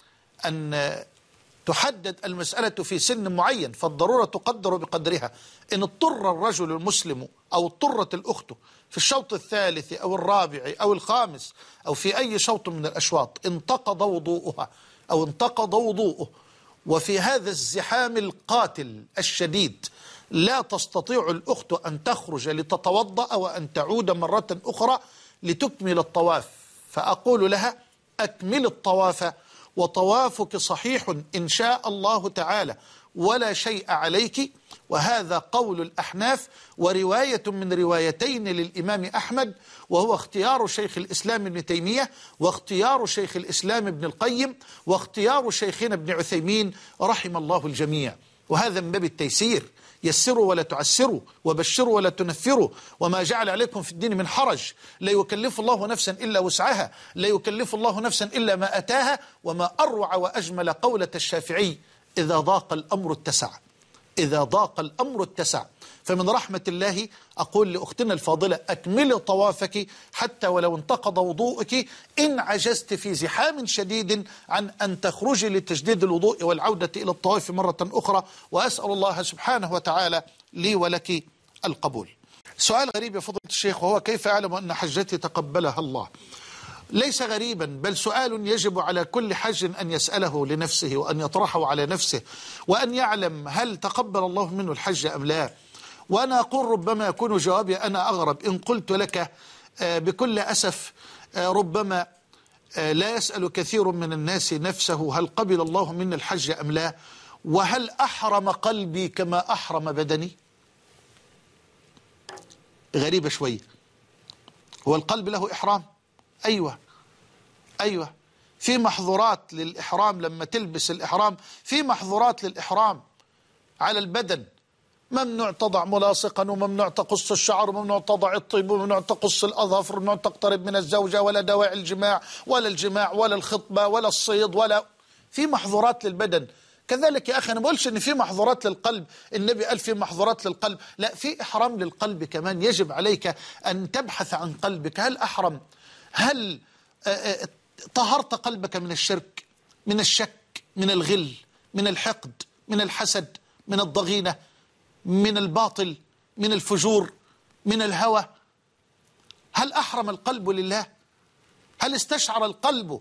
[SPEAKER 1] أن تحدد المسألة في سن معين، فالضرورة تقدر بقدرها. إن اضطر الرجل المسلم أو اضطرت الأخت في الشوط الثالث أو الرابع أو الخامس أو في أي شوط من الأشواط انتقض وضوءها أو انتقض وضوءه، وفي هذا الزحام القاتل الشديد لا تستطيع الأخت أن تخرج لتتوضأ وأن تعود مرة أخرى لتكمل الطواف، فأقول لها: أكمل الطواف وطوافك صحيح إن شاء الله تعالى ولا شيء عليك. وهذا قول الأحناف ورواية من روايتين للإمام أحمد، وهو اختيار شيخ الإسلام ابن تيمية واختيار شيخ الإسلام ابن القيم واختيار شيخنا ابن عثيمين رحم الله الجميع. وهذا من باب التيسير، يسروا ولا تعسروا وبشروا ولا تنفروا، وما جعل عليكم في الدين من حرج، لا يكلف الله نفسا إلا وسعها، لا يكلف الله نفسا إلا ما أتاها. وما أروع وأجمل قولة الشافعي: إذا ضاق الأمر اتسع، إذا ضاق الأمر اتسع. فمن رحمة الله أقول لأختنا الفاضلة: أكملي طوافك حتى ولو انتقض وضوءك إن عجزت في زحام شديد عن أن تخرجي لتجديد الوضوء والعودة إلى الطواف مرة أخرى. وأسأل الله سبحانه وتعالى لي ولك القبول. سؤال غريب يا فضيلة الشيخ، وهو: كيف أعلم أن حجتي تقبلها الله؟ ليس غريبا، بل سؤال يجب على كل حج أن يسأله لنفسه وأن يطرحه على نفسه وأن يعلم هل تقبل الله منه الحج أم لا. وأنا أقول ربما يكون جوابي أنا أغرب إن قلت لك بكل أسف ربما لا يسأل كثير من الناس نفسه هل قبل الله مني الحج أم لا، وهل أحرم قلبي كما أحرم بدني. غريبة شوية. هو القلب له إحرام؟ أيوة أيوة في محظورات للإحرام. لما تلبس الإحرام في محظورات للإحرام على البدن، ممنوع تضع ملاصقا، وممنوع تقص الشعر، وممنوع تضع الطيب، وممنوع تقص الأظافر، وممنوع تقترب من الزوجة، ولا دواعي الجماع ولا الجماع ولا الخطبة ولا الصيد، ولا في محظورات للبدن. كذلك يا أخي أنا ما بقولش إن في محظورات للقلب، النبي قال في محظورات للقلب، لا، في إحرام للقلب كمان. يجب عليك أن تبحث عن قلبك، هل أحرم؟ هل طهرت قلبك من الشرك، من الشك، من الغل، من الحقد، من الحسد، من الضغينة، من الباطل، من الفجور، من الهوى؟ هل أحرم القلب لله؟ هل استشعر القلب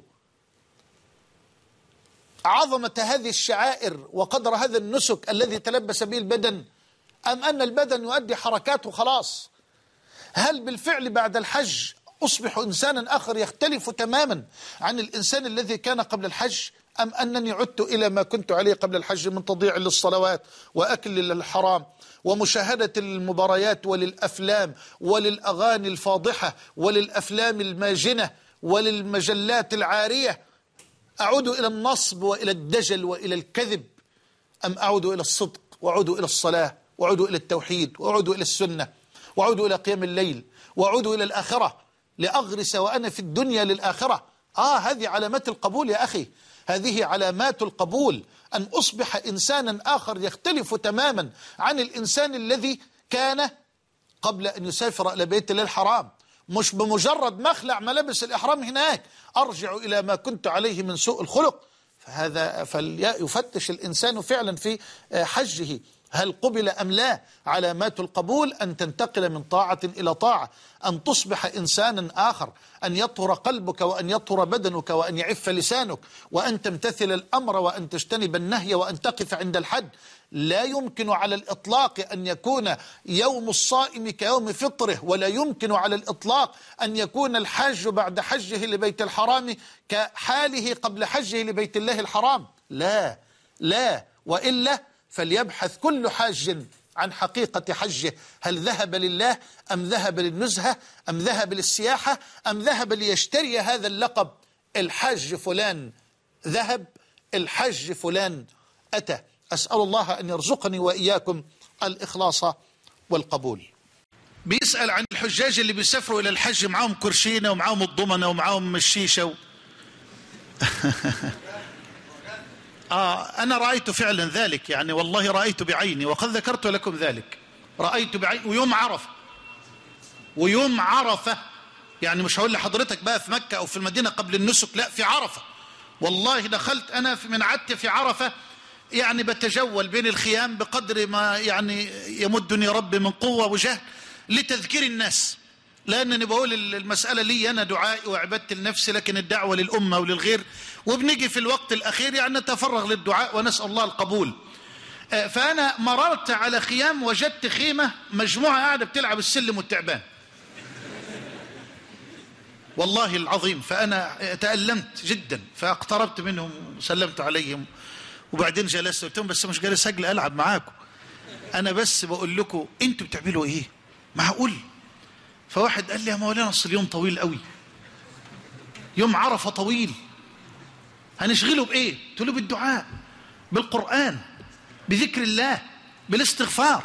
[SPEAKER 1] عظمة هذه الشعائر وقدر هذا النسك الذي تلبس به البدن، أم أن البدن يؤدي حركاته خلاص؟ هل بالفعل بعد الحج أصبح إنسانا آخر يختلف تماما عن الإنسان الذي كان قبل الحج، أم أنني عدت إلى ما كنت عليه قبل الحج من تضييع للصلوات وأكل للحرام ومشاهدة المباريات وللأفلام وللأغاني الفاضحة وللأفلام الماجنة وللمجلات العارية؟ أعود إلى النصب وإلى الدجل وإلى الكذب، أم أعود إلى الصدق وأعود إلى الصلاة وأعود إلى التوحيد وأعود إلى السنة وأعود إلى قيام الليل وأعود إلى الآخرة لأغرس وأنا في الدنيا للآخرة؟ آه هذه علامات القبول يا أخي، هذه علامات القبول، أن أصبح إنسانا آخر يختلف تماما عن الإنسان الذي كان قبل أن يسافر إلى بيت الله الحرام. مش بمجرد ما أخلع ملابس الإحرام هناك أرجع إلى ما كنت عليه من سوء الخلق. فهذا فليفتش الإنسان فعلا في حجه هل قبل أم لا. علامات القبول أن تنتقل من طاعة إلى طاعة، أن تصبح إنسانا آخر، أن يطهر قلبك وأن يطهر بدنك وأن يعف لسانك وأن تمتثل الأمر وأن تجتنب النهي وأن تقف عند الحد. لا يمكن على الإطلاق أن يكون يوم الصائم كيوم فطره، ولا يمكن على الإطلاق أن يكون الحاج بعد حجه لبيت الحرام كحاله قبل حجه لبيت الله الحرام. لا لا، وإلا فليبحث كل حاج عن حقيقة حجه، هل ذهب لله أم ذهب للنزهة أم ذهب للسياحة أم ذهب ليشتري هذا اللقب؟ الحاج فلان ذهب، الحج فلان أتى. أسأل الله أن يرزقني وإياكم الإخلاص والقبول. بيسأل عن الحجاج اللي بيسافروا إلى الحج معهم كرشينة ومعهم الضمنة ومعهم الشيشة و... آه أنا رأيت فعلا ذلك، يعني والله رأيت بعيني وقد ذكرت لكم ذلك، رأيت بعيني. ويوم عرفة، ويوم عرفة يعني مش هقول لحضرتك بقى في مكة أو في المدينة قبل النسك، لا في عرفة. والله دخلت أنا من عدت في عرفة يعني بتجول بين الخيام بقدر ما يعني يمدني ربي من قوة وجهد لتذكير الناس، لأنني بقول المسألة لي أنا دعائي وعبادتي لنفسي، لكن الدعوة للأمة وللغير، وبنيجي في الوقت الأخير يعني نتفرغ للدعاء ونسأل الله القبول. فأنا مررت على خيام وجدت خيمة مجموعة قاعدة بتلعب السلم والتعبان، والله العظيم. فأنا تألمت جدا، فاقتربت منهم وسلمت عليهم وبعدين جلست قلت لهم بس مش جالس أجل ألعب معاكم، أنا بس بقول لكم أنتوا بتعملوا إيه؟ معقول؟ فواحد قال لي يا مولانا أصل اليوم طويل قوي، يوم عرفة طويل، هنشغله بإيه؟ قلت له بالدعاء، بالقرآن، بذكر الله، بالاستغفار.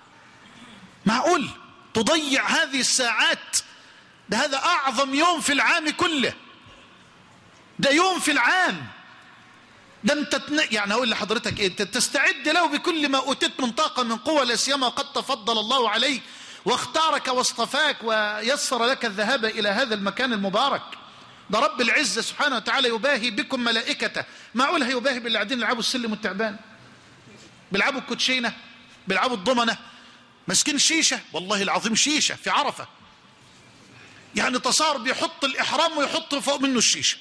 [SPEAKER 1] معقول تضيع هذه الساعات؟ ده هذا أعظم يوم في العام كله، ده يوم في العام، ده انت تن... يعني هقول لحضرتك ايه، انت تستعد له بكل ما اوتيت من طاقه من قوه، لا سيما قد تفضل الله عليك واختارك واصطفاك ويسر لك الذهاب الى هذا المكان المبارك. ده رب العزه سبحانه وتعالى يباهي بكم ملائكته. معقول هيباهي باللي قاعدين يلعبوا السلم والتعبان، بيلعبوا الكوتشينه، بيلعبوا الضمنه، ماسكين شيشه، والله العظيم شيشه في عرفه، يعني تصار بيحط الاحرام ويحط فوق منه الشيشه،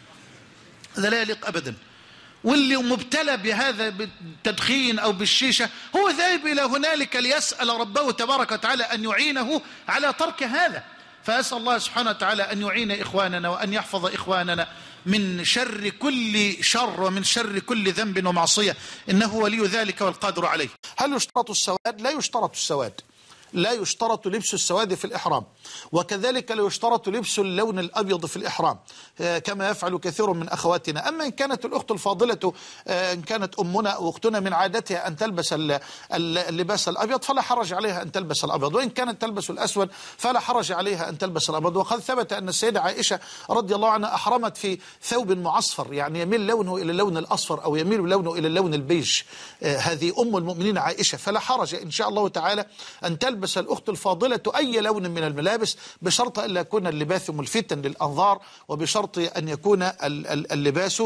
[SPEAKER 1] هذا لا يليق ابدا. واللي مبتلى بهذا بالتدخين أو بالشيشة هو ذاهب إلى هنالك ليسأل ربه تبارك وتعالى أن يعينه على ترك هذا. فأسأل الله سبحانه وتعالى أن يعين إخواننا وأن يحفظ إخواننا من شر كل شر ومن شر كل ذنب ومعصية، إنه ولي ذلك والقادر عليه. هل يشترط السواد؟ لا يشترط السواد، لا يشترط لبس السواد في الإحرام، وكذلك لا يشترط لبس اللون الأبيض في الإحرام كما يفعل كثير من أخواتنا. أما إن كانت الأخت الفاضلة إن كانت أمنا أو أختنا من عادتها أن تلبس اللباس الأبيض فلا حرج عليها أن تلبس الأبيض، وإن كانت تلبس الأسود فلا حرج عليها أن تلبس الأبيض. وقد ثبت أن السيدة عائشة رضي الله عنها أحرمت في ثوب معصفر، يعني يميل لونه إلى اللون الأصفر أو يميل لونه إلى اللون البيج. هذه أم المؤمنين عائشة، فلا حرج إن شاء الله تعالى أن تلبس تلبس الأخت الفاضلة أي لون من الملابس، بشرط أن لا يكون اللباس ملفتا للأنظار، وبشرط أن يكون اللباس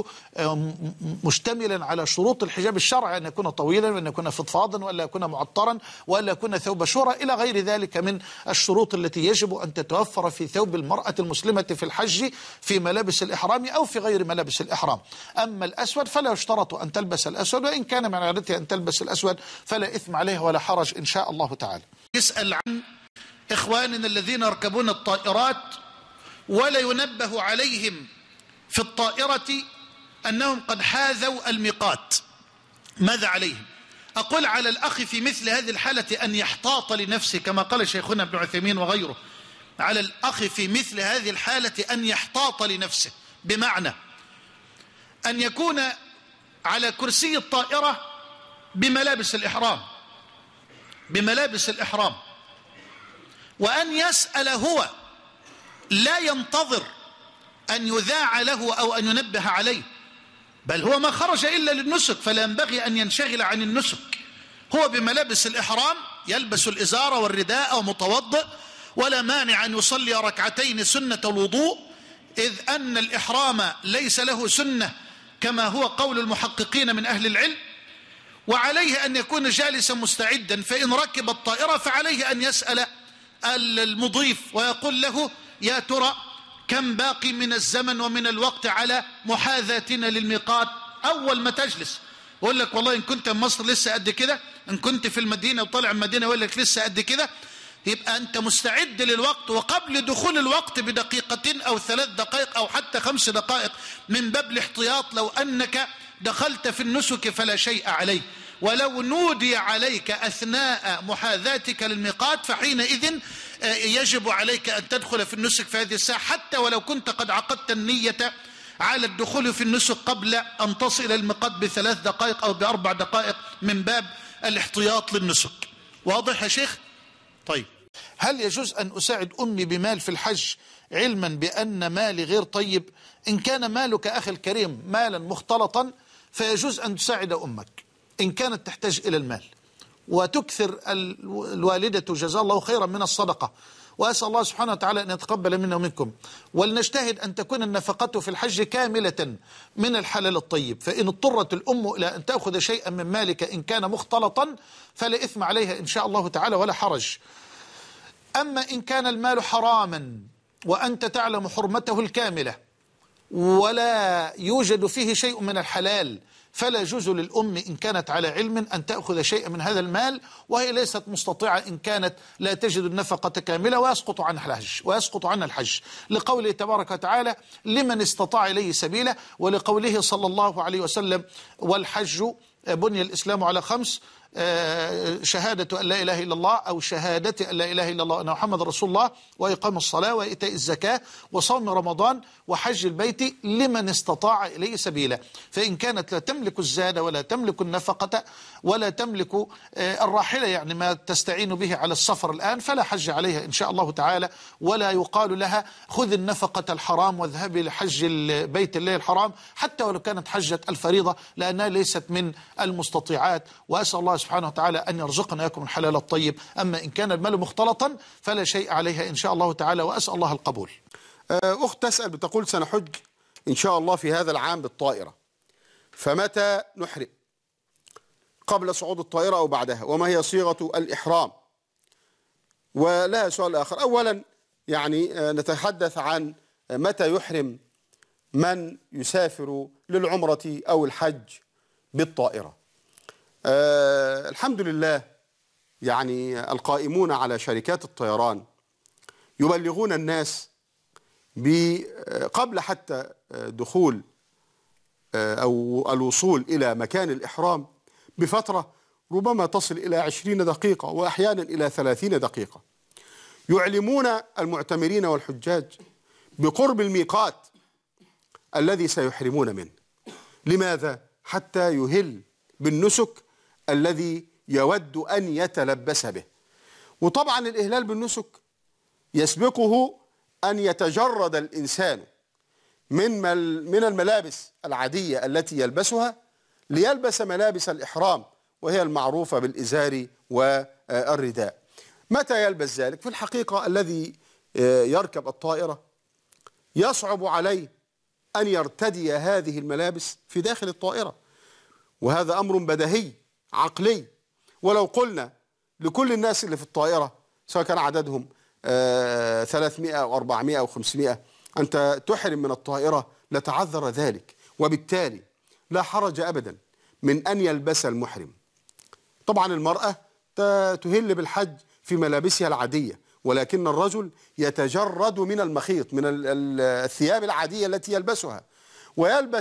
[SPEAKER 1] مشتملا على شروط الحجاب الشرعي، أن يكون طويلا وأن يكون فضفاضا وأن يكون معطرا وأن يكون ثوب شورى إلى غير ذلك من الشروط التي يجب أن تتوفر في ثوب المرأة المسلمة في الحج في ملابس الإحرام أو في غير ملابس الإحرام. أما الأسود فلا يشترط أن تلبس الأسود، وإن كان من عادتها أن تلبس الأسود فلا إثم عليه ولا حرج إن شاء الله تعالى. يسأل عن إخواننا الذين يركبون الطائرات ولا ينبه عليهم في الطائرة أنهم قد حاذوا الميقات، ماذا عليهم؟ أقول على الأخ في مثل هذه الحالة أن يحتاط لنفسه كما قال شيخنا ابن عثيمين وغيره، على الأخ في مثل هذه الحالة أن يحتاط لنفسه، بمعنى أن يكون على كرسي الطائرة بملابس الإحرام بملابس الإحرام وأن يسأل هو، لا ينتظر أن يذاع له أو أن ينبه عليه، بل هو ما خرج إلا للنسك، فلا ينبغي أن ينشغل عن النسك. هو بملابس الإحرام يلبس الإزار والرداء ومتوضئ، ولا مانع أن يصلي ركعتين سنة الوضوء، إذ أن الإحرام ليس له سنة كما هو قول المحققين من أهل العلم. وعليه أن يكون جالسا مستعدا، فإن ركب الطائرة فعليه أن يسأل المضيف ويقول له يا ترى كم باقي من الزمن ومن الوقت على محاذاتنا للميقات. أول ما تجلس يقول لك والله إن كنت في مصر لسه قد كده، إن كنت في المدينة وطالع المدينة يقول لك لسه قد كده، يبقى أنت مستعد للوقت، وقبل دخول الوقت بدقيقتين أو ثلاث دقائق أو حتى خمس دقائق من باب الاحتياط، لو أنك دخلت في النسك فلا شيء عليك، ولو نودي عليك أثناء محاذاتك للميقات فحينئذ يجب عليك أن تدخل في النسك في هذه الساعة، حتى ولو كنت قد عقدت النية على الدخول في النسك قبل أن تصل الميقات بثلاث دقائق أو بأربع دقائق من باب الاحتياط للنسك. واضح يا شيخ؟ طيب، هل يجوز أن أساعد أمي بمال في الحج علما بأن مالي غير طيب؟ إن كان مالك أخي الكريم مالا مختلطا فيجوز أن تساعد أمك إن كانت تحتاج إلى المال، وتكثر الوالدة جزاها الله خيرا من الصدقة، وأسأل الله سبحانه وتعالى أن يتقبل منا ومنكم. ولنجتهد أن تكون النفقة في الحج كاملة من الحلال الطيب، فإن اضطرت الأم إلى أن تأخذ شيئا من مالك إن كان مختلطا فلا إثم عليها إن شاء الله تعالى ولا حرج. أما إن كان المال حراما وأنت تعلم حرمته الكاملة ولا يوجد فيه شيء من الحلال، فلا يجوز للأم إن كانت على علم أن تأخذ شيئا من هذا المال، وهي ليست مستطيعة إن كانت لا تجد النفقة كاملة، ويسقط عنها الحج ويسقط عنها الحج لقوله تبارك وتعالى لمن استطاع إليه سبيلا، ولقوله صلى الله عليه وسلم والحج بني الإسلام على خمس: شهادة أن لا إله إلا الله أو شهادة أن لا إله إلا الله أن محمد رسول الله، وإقام الصلاة وإيتاء الزكاة وصوم رمضان وحج البيت لمن استطاع إليه سبيلا. فإن كانت لا تملك الزاد ولا تملك النفقة ولا تملك الراحلة، يعني ما تستعين به على السفر الآن، فلا حج عليها إن شاء الله تعالى، ولا يقال لها خذ النفقة الحرام واذهبي لحج بيت الله الحرام حتى ولو كانت حجة الفريضة، لأنها ليست من المستطيعات. وأسأل الله سبحانه وتعالى أن يرزقنا إياكم الحلال الطيب. أما إن كان المال مختلطا فلا شيء عليها إن شاء الله تعالى، وأسأل الله القبول.
[SPEAKER 4] أخت تسأل بتقول سنحج إن شاء الله في هذا العام بالطائرة، فمتى نحرم؟ قبل صعود الطائرة أو بعدها؟ وما هي صيغة الإحرام؟ ولها سؤال آخر. أولا يعني نتحدث عن متى يحرم من يسافر للعمرة أو الحج بالطائرة. أه الحمد لله، يعني القائمون على شركات الطيران يبلغون الناس قبل حتى دخول أو الوصول إلى مكان الإحرام بفترة ربما تصل إلى عشرين دقيقة وأحيانا إلى ثلاثين دقيقة، يعلمون المعتمرين والحجاج بقرب الميقات الذي سيحرمون منه. لماذا؟ حتى يهل بالنسك الذي يود أن يتلبس به. وطبعا الإهلال بالنسك يسبقه أن يتجرد الإنسان من من الملابس العادية التي يلبسها ليلبس ملابس الإحرام، وهي المعروفة بالإزار والرداء. متى يلبس ذلك؟ في الحقيقة الذي يركب الطائرة يصعب عليه أن يرتدي هذه الملابس في داخل الطائرة، وهذا أمر بديهي عقلي. ولو قلنا لكل الناس اللي في الطائرة سواء كان عددهم ثلاثمائة أو أربعمائة أو خمسمائة أنت تحرم من الطائرة لتعذر ذلك، وبالتالي لا حرج أبدا من أن يلبس المحرم. طبعا المرأة تهل بالحج في ملابسها العادية، ولكن الرجل يتجرد من المخيط، من الثياب العادية التي يلبسها، ويلبس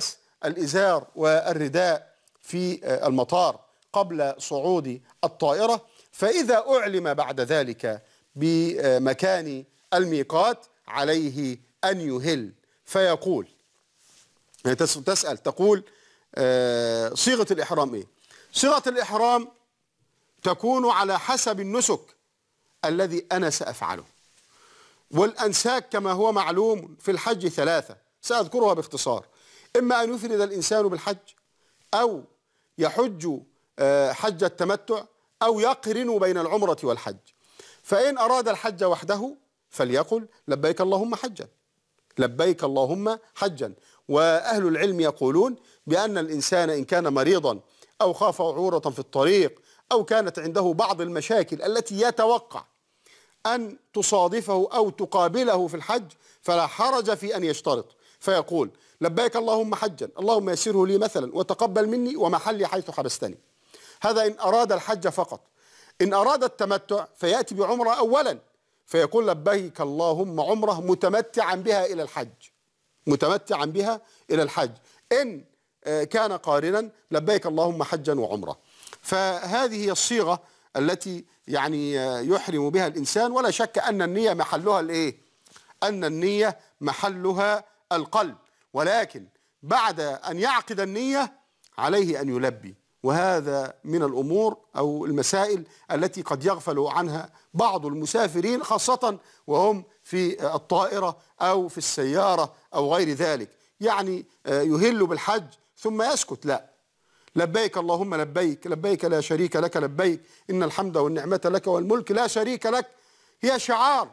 [SPEAKER 4] الإزار والرداء في المطار قبل صعود الطائرة. فإذا أعلم بعد ذلك بمكان الميقات عليه أن يهل فيقول، يعني تسأل تقول صيغة الإحرام إيه؟ صيغة الإحرام تكون على حسب النسك الذي أنا سأفعله. والأنساك كما هو معلوم في الحج ثلاثة سأذكرها باختصار: إما أن يفرد الإنسان بالحج، أو يحج حج التمتع، أو يقرن بين العمرة والحج. فإن أراد الحج وحده فليقل لبيك اللهم حجا، لبيك اللهم حجا. وأهل العلم يقولون بأن الإنسان إن كان مريضا أو خاف عورة في الطريق أو كانت عنده بعض المشاكل التي يتوقع أن تصادفه أو تقابله في الحج فلا حرج في أن يشترط، فيقول لبيك اللهم حجا، اللهم يسره لي مثلا وتقبل مني ومحلي حيث حبستني. هذا إن أراد الحج فقط. إن أراد التمتع فيأتي بعمرة أولا فيقول لبيك اللهم عمرة متمتعا بها إلى الحج، متمتعا بها إلى الحج. إن كان قارنا لبيك اللهم حجا وعمرة. فهذه هي الصيغة التي يعني يحرم بها الإنسان. ولا شك أن النية محلها الإيه؟ أن النية محلها القلب، ولكن بعد أن يعقد النية عليه أن يلبي. وهذا من الأمور أو المسائل التي قد يغفل عنها بعض المسافرين، خاصة وهم في الطائرة أو في السيارة أو غير ذلك، يعني يهل بالحج ثم يسكت. لا، لبيك اللهم لبيك، لبيك لا شريك لك لبيك، إن الحمد والنعمة لك والملك لا شريك لك، هي شعار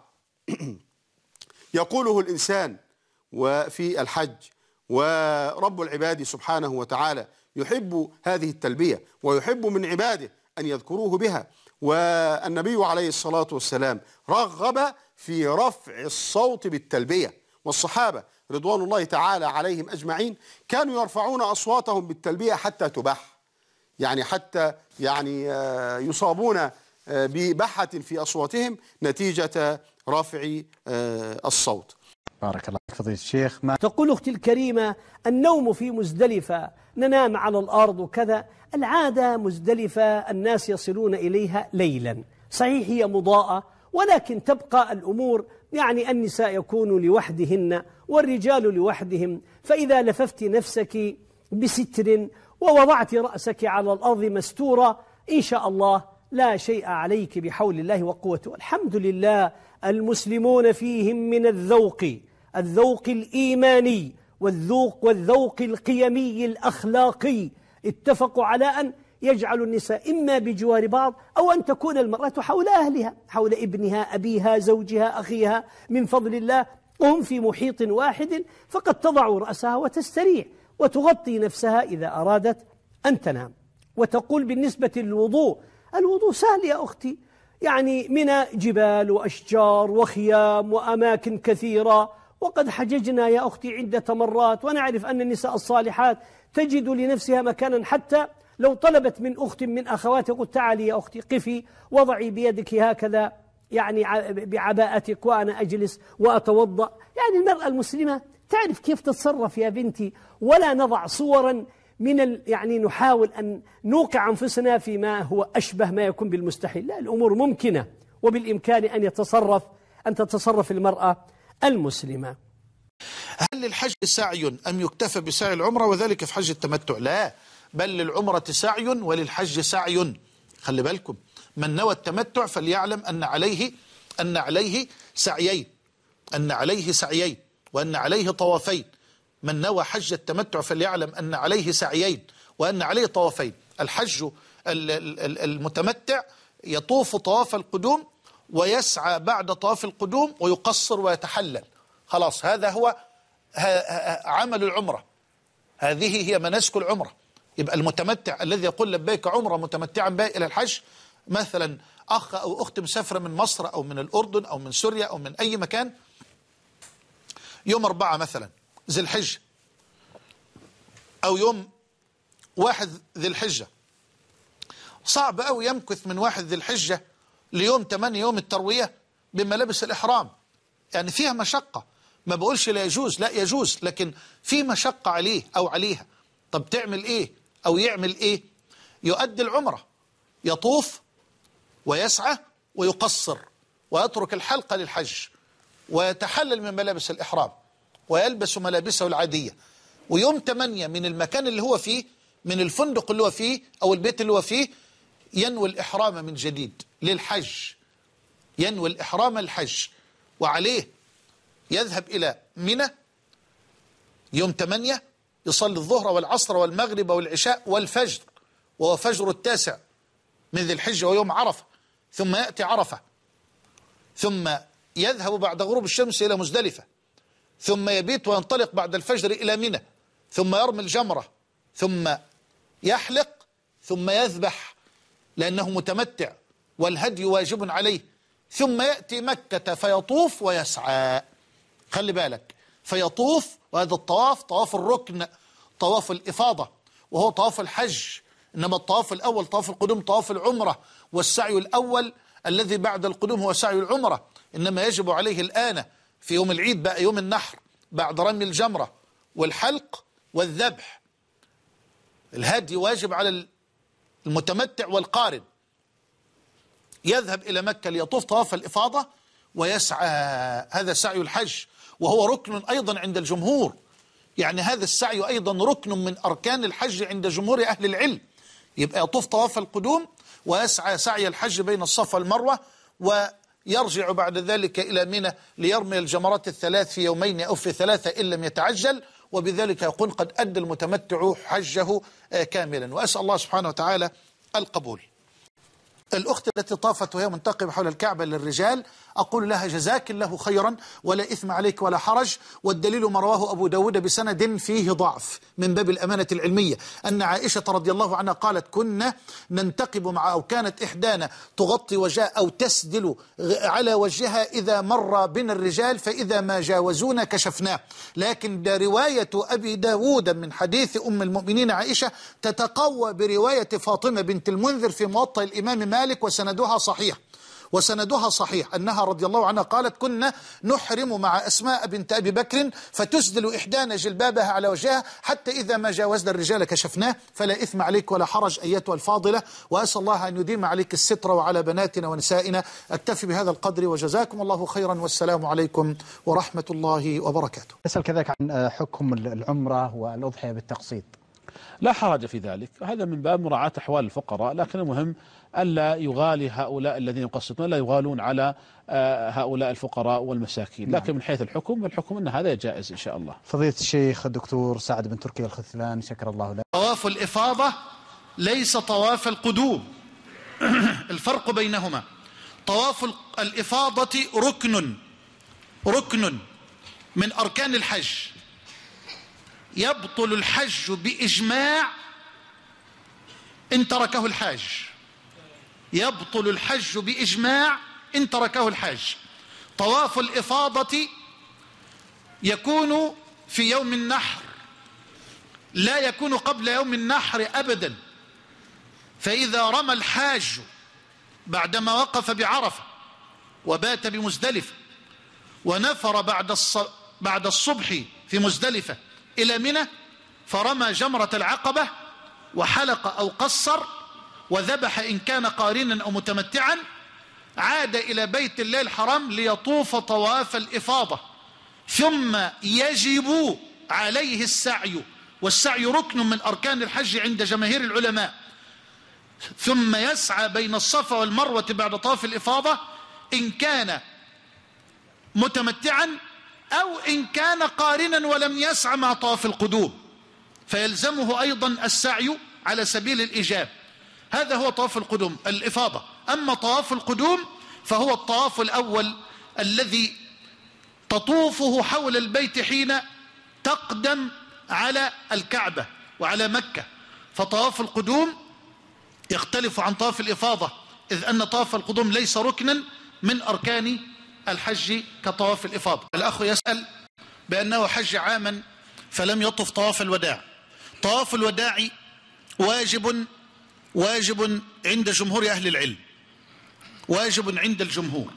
[SPEAKER 4] يقوله الإنسان وفي الحج. ورب العباد سبحانه وتعالى يحب هذه التلبية ويحب من عباده أن يذكروه بها. والنبي عليه الصلاة والسلام رغب في رفع الصوت بالتلبية، والصحابة رضوان الله تعالى عليهم أجمعين كانوا يرفعون أصواتهم بالتلبية حتى تبح، يعني حتى يعني يصابون ببحة في أصواتهم نتيجة رفع الصوت.
[SPEAKER 1] بارك الله فيك فضيلة الشيخ. ما
[SPEAKER 5] تقول أختي الكريمة النوم في مزدلفة، ننام على الأرض وكذا. العادة مزدلفة الناس يصلون إليها ليلا، صحيح هي مضاءة، ولكن تبقى الأمور يعني النساء يكون لوحدهن والرجال لوحدهم. فإذا لففت نفسك بستر ووضعت رأسك على الأرض مستورة إن شاء الله لا شيء عليك بحول الله وقوته. الحمد لله المسلمون فيهم من الذوق الذوق الإيماني والذوق والذوق القيمي الأخلاقي اتفقوا على أن يجعل النساء إما بجوار بعض أو أن تكون المرأة حول أهلها، حول ابنها، أبيها، زوجها، أخيها، من فضل الله وهم في محيط واحد، فقد تضع رأسها وتستريح وتغطي نفسها إذا أرادت أن تنام. وتقول بالنسبة للوضوء، الوضوء سهل يا أختي، يعني من جبال وأشجار وخيام وأماكن كثيرة، وقد حججنا يا أختي عدة مرات، ونعرف أن النساء الصالحات تجد لنفسها مكانا، حتى لو طلبت من أخت من أخواتها قلت تعالي يا أختي قفي وضعي بيدك هكذا يعني بعباءتك وأنا أجلس وأتوضأ. يعني المرأة المسلمة تعرف كيف تتصرف يا بنتي، ولا نضع صورا من ال... يعني نحاول أن نوقع أنفسنا فيما هو أشبه ما يكون بالمستحيل. لا، الأمور ممكنة وبالإمكان أن يتصرف أن تتصرف المرأة المسلمة.
[SPEAKER 1] هل للحج سعي أم يكتفى بسعي العمرة وذلك في حج التمتع؟ لا، بل للعمرة سعي وللحج سعي. خلي بالكم، من نوى التمتع فليعلم أن عليه أن عليه سعيين، أن عليه سعيين وأن عليه طوافين. من نوى حج التمتع فليعلم أن عليه سعيين وأن عليه طوافين. الحج المتمتع يطوف طواف القدوم ويسعى بعد طواف القدوم ويقصر ويتحلل، خلاص هذا هو عمل العمرة، هذه هي مناسك العمرة. يبقى المتمتع الذي يقول لبيك عمرة متمتعا بها إلى الحج، مثلا أخ أو أخت مسافرة من مصر أو من الأردن أو من سوريا أو من أي مكان، يوم أربعة مثلا ذي الحجة أو يوم واحد ذي الحجة، صعب أوي يمكث من واحد ذي الحجة ليوم ثمانية يوم التروية بملابس الإحرام، يعني فيها مشقة. ما بقولش لا يجوز، لا يجوز، لكن في مشقة عليه أو عليها. طب تعمل إيه أو يعمل إيه؟ يؤدي العمرة، يطوف ويسعى ويقصر ويترك الحلقة للحج ويتحلل من ملابس الإحرام ويلبس ملابسه العادية، ويوم ثمانية من المكان اللي هو فيه، من الفندق اللي هو فيه أو البيت اللي هو فيه، ينوي الإحرام من جديد للحج، ينوي الإحرام الحج، وعليه يذهب إلى منى يوم ثمانية، يصلي الظهر والعصر والمغرب والعشاء والفجر، وهو فجر التاسع من ذي الحجة ويوم عرفة، ثم يأتي عرفة، ثم يذهب بعد غروب الشمس إلى مزدلفة، ثم يبيت وينطلق بعد الفجر إلى منى، ثم يرمي الجمرة، ثم يحلق، ثم يذبح لأنه متمتع والهدي واجب عليه، ثم يأتي مكة فيطوف ويسعى. خلي بالك، فيطوف، وهذا الطواف طواف الركن، طواف الإفاضة، وهو طواف الحج. إنما الطواف الأول طواف القدوم طواف العمرة، والسعي الأول الذي بعد القدوم هو سعي العمرة. إنما يجب عليه الآن في يوم العيد بقى يوم النحر بعد رمي الجمرة والحلق والذبح. الهدي واجب على المتمتع والقارن. يذهب إلى مكة ليطوف طواف الإفاضة ويسعى، هذا سعي الحج، وهو ركن أيضا عند الجمهور. يعني هذا السعي أيضا ركن من أركان الحج عند جمهور أهل العلم. يبقى يطوف طواف القدوم ويسعى سعي الحج بين الصفا والمروة، ويرجع بعد ذلك إلى منى ليرمي الجمرات الثلاث في يومين أو في ثلاثة إن لم يتعجل، وبذلك يكون قد أدى المتمتع حجه كاملا. وأسأل الله سبحانه وتعالى القبول. الأخت التي طافت وهي منتقبة حول الكعبة للرجال، أقول لها جزاك الله خيرا ولا إثم عليك ولا حرج. والدليل ما رواه أبو داود بسند فيه ضعف من باب الأمانة العلمية، أن عائشة رضي الله عنها قالت: كنا ننتقب مع، أو كانت إحدانا تغطي وجهها أو تسدل على وجهها إذا مر بنا الرجال، فإذا ما جاوزونا كشفناه. لكن رواية أبي داود من حديث أم المؤمنين عائشة تتقوى برواية فاطمة بنت المنذر في موطأ الإمام مالك، وسندها صحيح وسندها صحيح أنها رضي الله عنها قالت: كنا نحرم مع أسماء بنت أبي بكر فتسدل إحدانا جلبابها على وجهها حتى إذا ما جاوزنا الرجال كشفناه. فلا إثم عليك ولا حرج أيتها الفاضلة، وأسأل الله أن يديم عليك الستر وعلى بناتنا ونسائنا. أكتفي بهذا القدر وجزاكم الله خيرا، والسلام عليكم ورحمة الله وبركاته.
[SPEAKER 6] أسأل كذلك عن حكم العمرة والأضحية بالتقسيط.
[SPEAKER 7] لا حرج في ذلك، هذا من باب مراعاة أحوال الفقراء، لكن المهم ألا يغالي هؤلاء الذين يقسطون، لا يغالون على هؤلاء الفقراء والمساكين. لكن من حيث الحكم فالحكم أن هذا جائز إن شاء الله.
[SPEAKER 6] فضيلة الشيخ الدكتور سعد بن تركي الخذلان، شكر الله له.
[SPEAKER 1] طواف الإفاضة ليس طواف القدوم، الفرق بينهما: طواف الإفاضة ركن ركن من أركان الحج، يبطل الحج بإجماع إن تركه الحاج، يبطل الحج بإجماع إن تركه الحاج. طواف الإفاضة يكون في يوم النحر، لا يكون قبل يوم النحر أبدا. فإذا رمى الحاج بعدما وقف بعرفة وبات بمزدلفة ونفر بعد بعد الصبح في مزدلفة إلى منى، فرمى جمرة العقبة وحلق أو قصر وذبح إن كان قارنا أو متمتعا، عاد إلى بيت الله الحرام ليطوف طواف الإفاضة، ثم يجب عليه السعي، والسعي ركن من أركان الحج عند جماهير العلماء، ثم يسعى بين الصفا والمروة بعد طواف الإفاضة إن كان متمتعا أو إن كان قارنا ولم يسعى مع طواف القدوم، فيلزمه أيضا السعي على سبيل الإيجاب. هذا هو طواف القدوم الإفاضة. أما طواف القدوم فهو الطواف الأول الذي تطوفه حول البيت حين تقدم على الكعبة وعلى مكة. فطواف القدوم يختلف عن طواف الإفاضة، إذ أن طواف القدوم ليس ركنا من أركان الحج كطواف الإفاضة. الأخ يسأل بأنه حج عاما فلم يطف طواف الوداع. طواف الوداع واجب واجب عند جمهور أهل العلم، واجب عند الجمهور،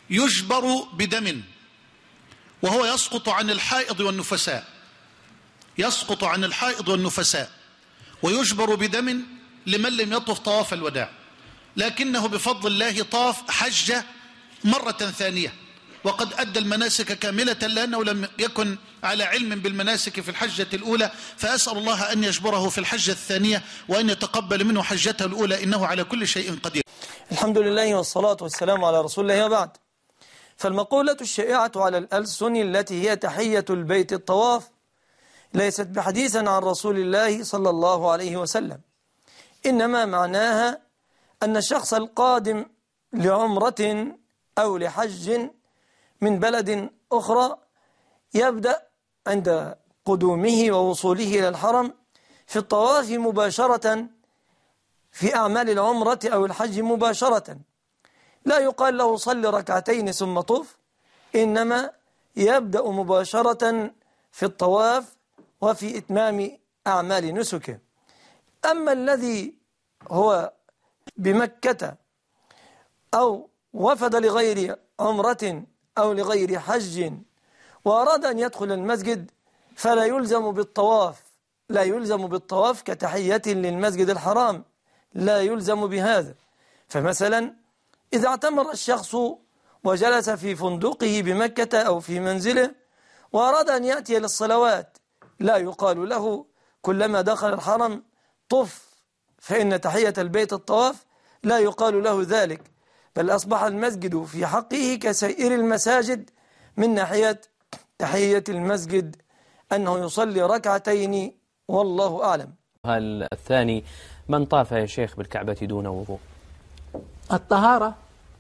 [SPEAKER 1] يجبر بدم، وهو يسقط عن الحائض والنفساء. يسقط عن الحائض والنفساء ويجبر بدم لمن لم يطف طواف الوداع، لكنه بفضل الله طاف حجة مرة ثانية وقد أدى المناسك كاملة لأنه لم يكن على علم بالمناسك في الحجة الأولى، فأسأل الله أن يجبره في الحجة الثانية وأن يتقبل منه حجته الأولى، إنه على كل شيء قدير.
[SPEAKER 8] الحمد لله والصلاة والسلام على رسول الله وبعد. فالمقولة الشائعة على الألسن التي هي تحية البيت الطواف ليست بحديثا عن رسول الله صلى الله عليه وسلم، إنما معناها أن الشخص القادم لعمرة أو لحج من بلد أخرى يبدأ عند قدومه ووصوله إلى الحرم في الطواف مباشرة في أعمال العمرة أو الحج مباشرة، لا يقال له صل ركعتين ثم طف، إنما يبدأ مباشرة في الطواف وفي إتمام أعمال نسكه. أما الذي هو بمكة أو وفد لغير عمرة أو لغير حج وأراد أن يدخل المسجد فلا يلزم بالطواف، لا يلزم بالطواف كتحية للمسجد الحرام، لا يلزم بهذا. فمثلا إذا اعتمر الشخص وجلس في فندقه بمكة أو في منزله وأراد أن يأتي للصلوات لا يقال له كلما دخل الحرم طف، فإن تحية البيت الطواف لا يقال له ذلك، بل أصبح المسجد في حقه كسائر المساجد من ناحية تحية المسجد أنه يصلي ركعتين والله أعلم.
[SPEAKER 9] هل الثاني من طاف يا شيخ بالكعبة دون وضوء؟
[SPEAKER 10] الطهارة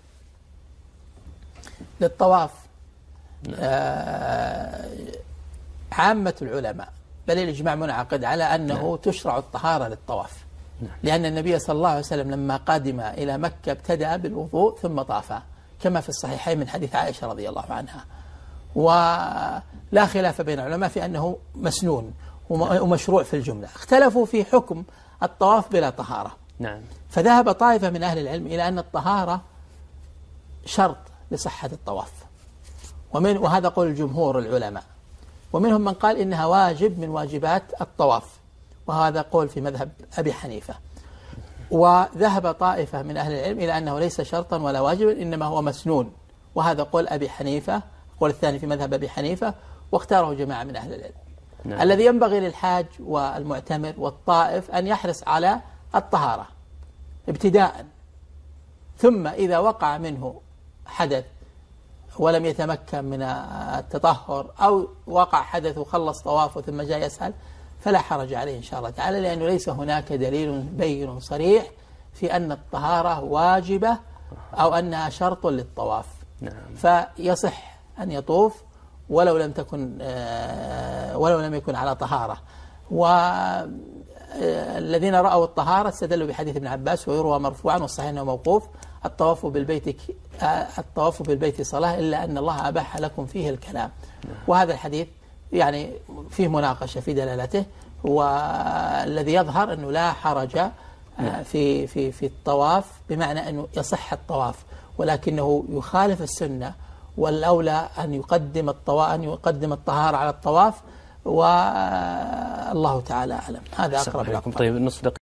[SPEAKER 10] للطواف آه عامة العلماء بل الإجماع منعقد على أنه نعم. تشرع الطهارة للطواف، نعم. لأن النبي صلى الله عليه وسلم لما قادم إلى مكة ابتدأ بالوضوء ثم طاف كما في الصحيحين من حديث عائشة رضي الله عنها، ولا خلاف بين العلماء في أنه مسنون ومشروع في الجملة. اختلفوا في حكم الطواف بلا طهارة،
[SPEAKER 9] نعم.
[SPEAKER 10] فذهب طائفة من أهل العلم إلى أن الطهارة شرط لصحة الطواف، ومن وهذا قول الجمهور العلماء، ومنهم من قال إنها واجب من واجبات الطواف، وهذا قول في مذهب أبي حنيفة. وذهب طائفة من أهل العلم إلى أنه ليس شرطا ولا واجبا إنما هو مسنون، وهذا قول أبي حنيفة، قول الثاني في مذهب أبي حنيفة، واختاره جماعة من أهل العلم. نعم. الذي ينبغي للحاج والمعتمر والطائف أن يحرص على الطهارة ابتداء، ثم إذا وقع منه حدث ولم يتمكن من التطهر أو وقع حدث وخلص طوافه ثم جاء يسأل فلا حرج عليه إن شاء الله تعالى، لأنه ليس هناك دليل بين صريح في أن الطهارة واجبة أو أنها شرط للطواف.
[SPEAKER 9] نعم.
[SPEAKER 10] فيصح أن يطوف ولو لم تكن ولو لم يكن على طهارة. والذين رأوا الطهارة استدلوا بحديث ابن عباس ويروى مرفوعا والصحيح أنه موقوف: الطواف بالبيت الطواف بالبيت صلاة إلا أن الله أباح لكم فيه الكلام. وهذا الحديث يعني فيه مناقشة في دلالته، والذي يظهر أنه لا حرج في في في الطواف، بمعنى أنه يصح الطواف ولكنه يخالف السنة، والأولى أن يقدم الطواف أن يقدم الطهارة على الطواف، والله تعالى أعلم. هذا أقرب لكم.
[SPEAKER 9] طيب نصدق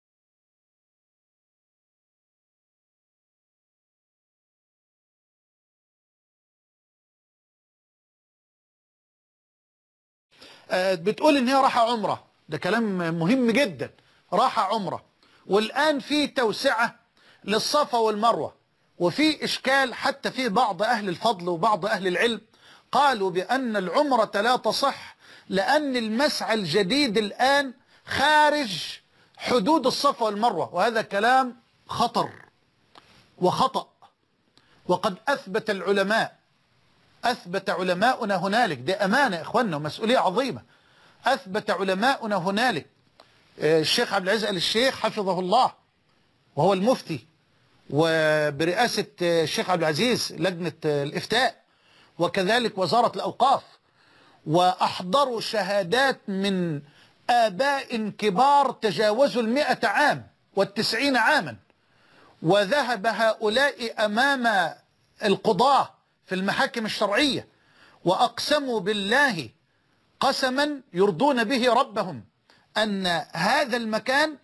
[SPEAKER 1] بتقول ان هي راحة عمرة، ده كلام مهم جدا، راحة عمرة، والآن في توسعة للصفا والمروة، وفي إشكال حتى في بعض أهل الفضل وبعض أهل العلم قالوا بأن العمرة لا تصح لأن المسعى الجديد الآن خارج حدود الصفا والمروة، وهذا كلام خطر وخطأ. وقد أثبت العلماء أثبت علماؤنا هنالك، دي أمانة يا إخواننا ومسؤولية عظيمة، أثبت علماؤنا هنالك، الشيخ عبد العزيز آل الشيخ حفظه الله وهو المفتي، وبرئاسة الشيخ عبد العزيز لجنة الإفتاء، وكذلك وزارة الأوقاف، وأحضروا شهادات من آباء كبار تجاوزوا المئة عام والتسعين عاما، وذهب هؤلاء أمام القضاة في المحاكم الشرعية وأقسموا بالله قسما يرضون به ربهم أن هذا المكان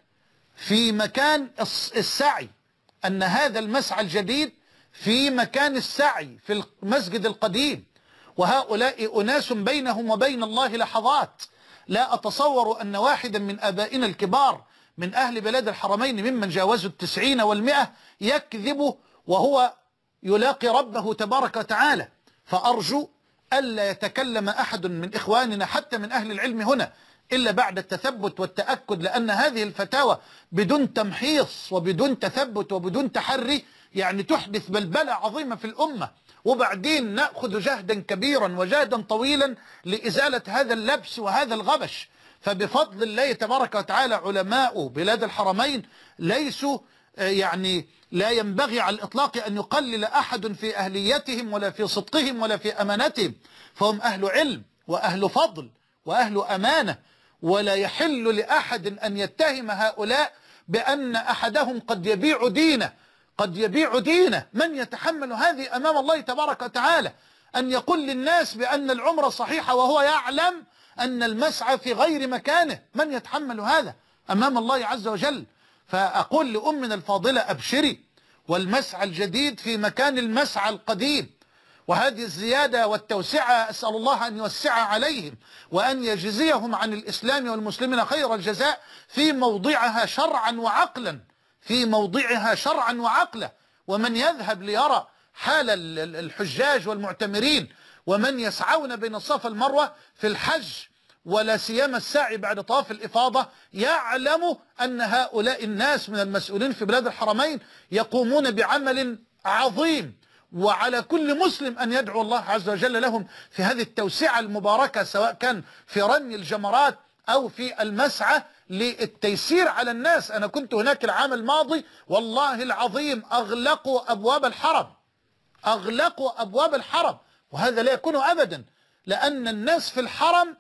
[SPEAKER 1] في مكان السعي، أن هذا المسعى الجديد في مكان السعي في المسجد القديم، وهؤلاء أناس بينهم وبين الله لحظات. لا أتصور أن واحدا من آبائنا الكبار من أهل بلاد الحرمين ممن جاوزوا التسعين والمئة يكذب وهو يلاقي ربه تبارك وتعالى. فأرجو ألا يتكلم أحد من إخواننا حتى من أهل العلم هنا إلا بعد التثبت والتأكد، لأن هذه الفتاوى بدون تمحيص وبدون تثبت وبدون تحري يعني تحدث بلبلة عظيمة في الأمة، وبعدين نأخذ جهدا كبيرا وجهدا طويلا لإزالة هذا اللبس وهذا الغبش. فبفضل الله تبارك وتعالى علماء بلاد الحرمين ليسوا يعني لا ينبغي على الإطلاق أن يقلل أحد في أهليتهم ولا في صدقهم ولا في أمانتهم، فهم أهل علم وأهل فضل وأهل أمانة، ولا يحل لأحد أن يتهم هؤلاء بأن أحدهم قد يبيع دينه قد يبيع دينه. من يتحمل هذه أمام الله تبارك وتعالى؟ أن يقول للناس بأن العمرة صحيحة وهو يعلم أن المسعى في غير مكانه، من يتحمل هذا أمام الله عز وجل؟ فأقول لأمنا الفاضلة أبشري، والمسعى الجديد في مكان المسعى القديم، وهذه الزيادة والتوسعة أسأل الله أن يوسع عليهم وأن يجزيهم عن الإسلام والمسلمين خير الجزاء في موضعها شرعا وعقلا في موضعها شرعا وعقلا. ومن يذهب ليرى حال الحجاج والمعتمرين ومن يسعون بين الصفا والمروة في الحج ولا سيما السعي بعد طواف الإفاضة يعلم أن هؤلاء الناس من المسؤولين في بلاد الحرمين يقومون بعمل عظيم، وعلى كل مسلم أن يدعو الله عز وجل لهم في هذه التوسعة المباركة، سواء كان في رمي الجمرات أو في المسعى للتيسير على الناس. أنا كنت هناك العام الماضي والله العظيم أغلقوا أبواب الحرم أغلقوا أبواب الحرم وهذا لا يكون أبدا، لأن الناس في الحرم